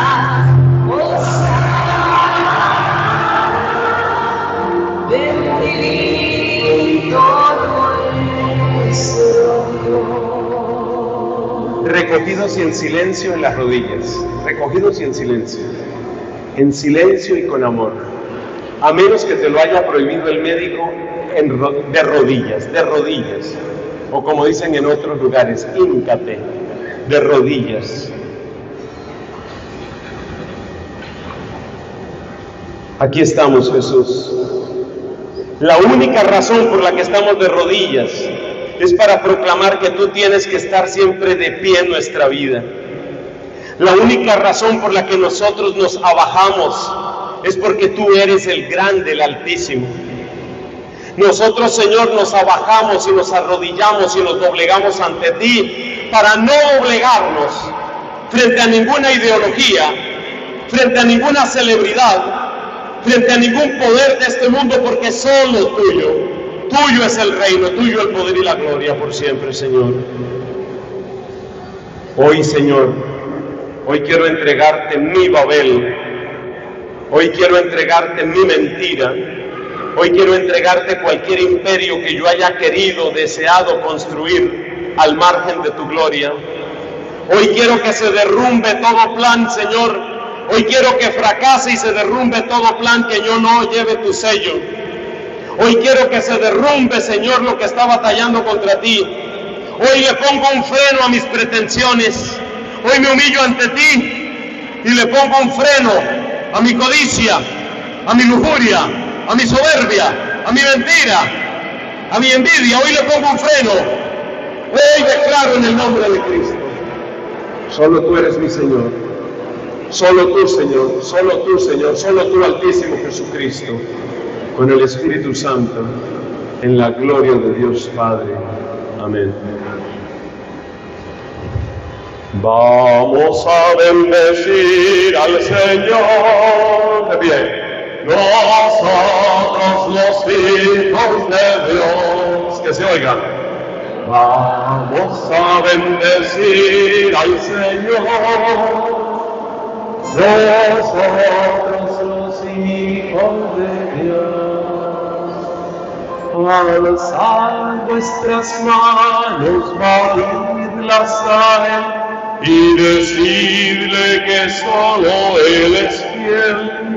Hosana, bendito nuestro Dios. Recogidos y en silencio en las rodillas, recogidos y en silencio y con amor, a menos que te lo haya prohibido el médico, de rodillas, o como dicen en otros lugares, híncate, de rodillas. Aquí estamos, Jesús. La única razón por la que estamos de rodillas es para proclamar que tú tienes que estar siempre de pie en nuestra vida. La única razón por la que nosotros nos abajamos es porque tú eres el grande, el altísimo. Nosotros, Señor, nos abajamos y nos arrodillamos y nos doblegamos ante ti para no doblegarnos frente a ninguna ideología, frente a ninguna celebridad, frente a ningún poder de este mundo, porque solo tuyo es el reino, tuyo el poder y la gloria por siempre, Señor. Hoy, Señor, hoy quiero entregarte mi Babel, hoy quiero entregarte mi mentira, hoy quiero entregarte cualquier imperio que yo haya querido, deseado construir al margen de tu gloria. Hoy quiero que se derrumbe todo plan, Señor. Hoy quiero que fracase y se derrumbe todo plan que yo no lleve tu sello. Hoy quiero que se derrumbe, Señor, lo que está batallando contra ti. Hoy le pongo un freno a mis pretensiones. Hoy me humillo ante ti y le pongo un freno a mi codicia, a mi lujuria, a mi soberbia, a mi mentira, a mi envidia. Hoy le pongo un freno. Hoy declaro en el nombre de Cristo: solo tú eres mi Señor. Solo tú, Señor. Solo tú, Señor. Solo tú, Altísimo Jesucristo, con el Espíritu Santo, en la gloria de Dios Padre. Amén. Vamos a bendecir al Señor de pie. Nosotros los hijos de Dios, que se oiga. Vamos a bendecir al Señor. Nosotros los hijos de Dios. Alzad vuestras manos, batidlas a Él y decidle que solo Él es fiel.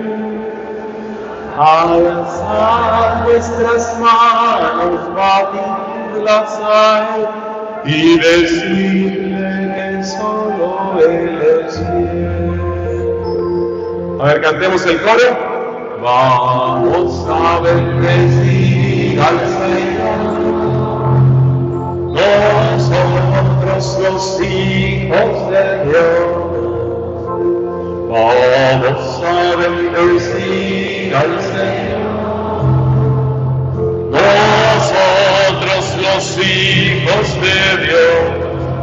Alzad vuestras manos, batidlas a Él y decidle que solo Él es fiel. A ver, cantemos el coro. Vamos a bendecir al Señor. Nosotros los hijos de Dios. Vamos a bendecir al Señor. Nosotros los hijos de Dios,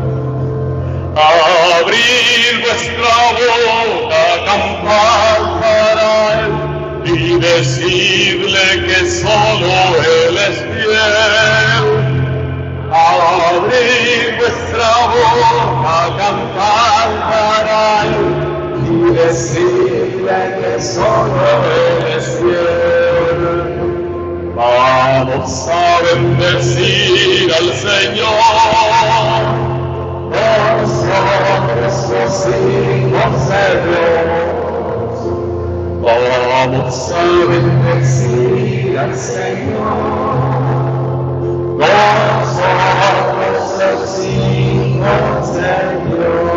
abrid vuestra boca, cantad para Él, y decidle que solo Él es fiel. Abrid vuestra boca, cantad para Él, y decidle que solo Él es fiel. Vamos a bendecir al Señor, nosotros los hijos de Dios. Vamos a bendecir al Señor, nosotros los hijos de Dios.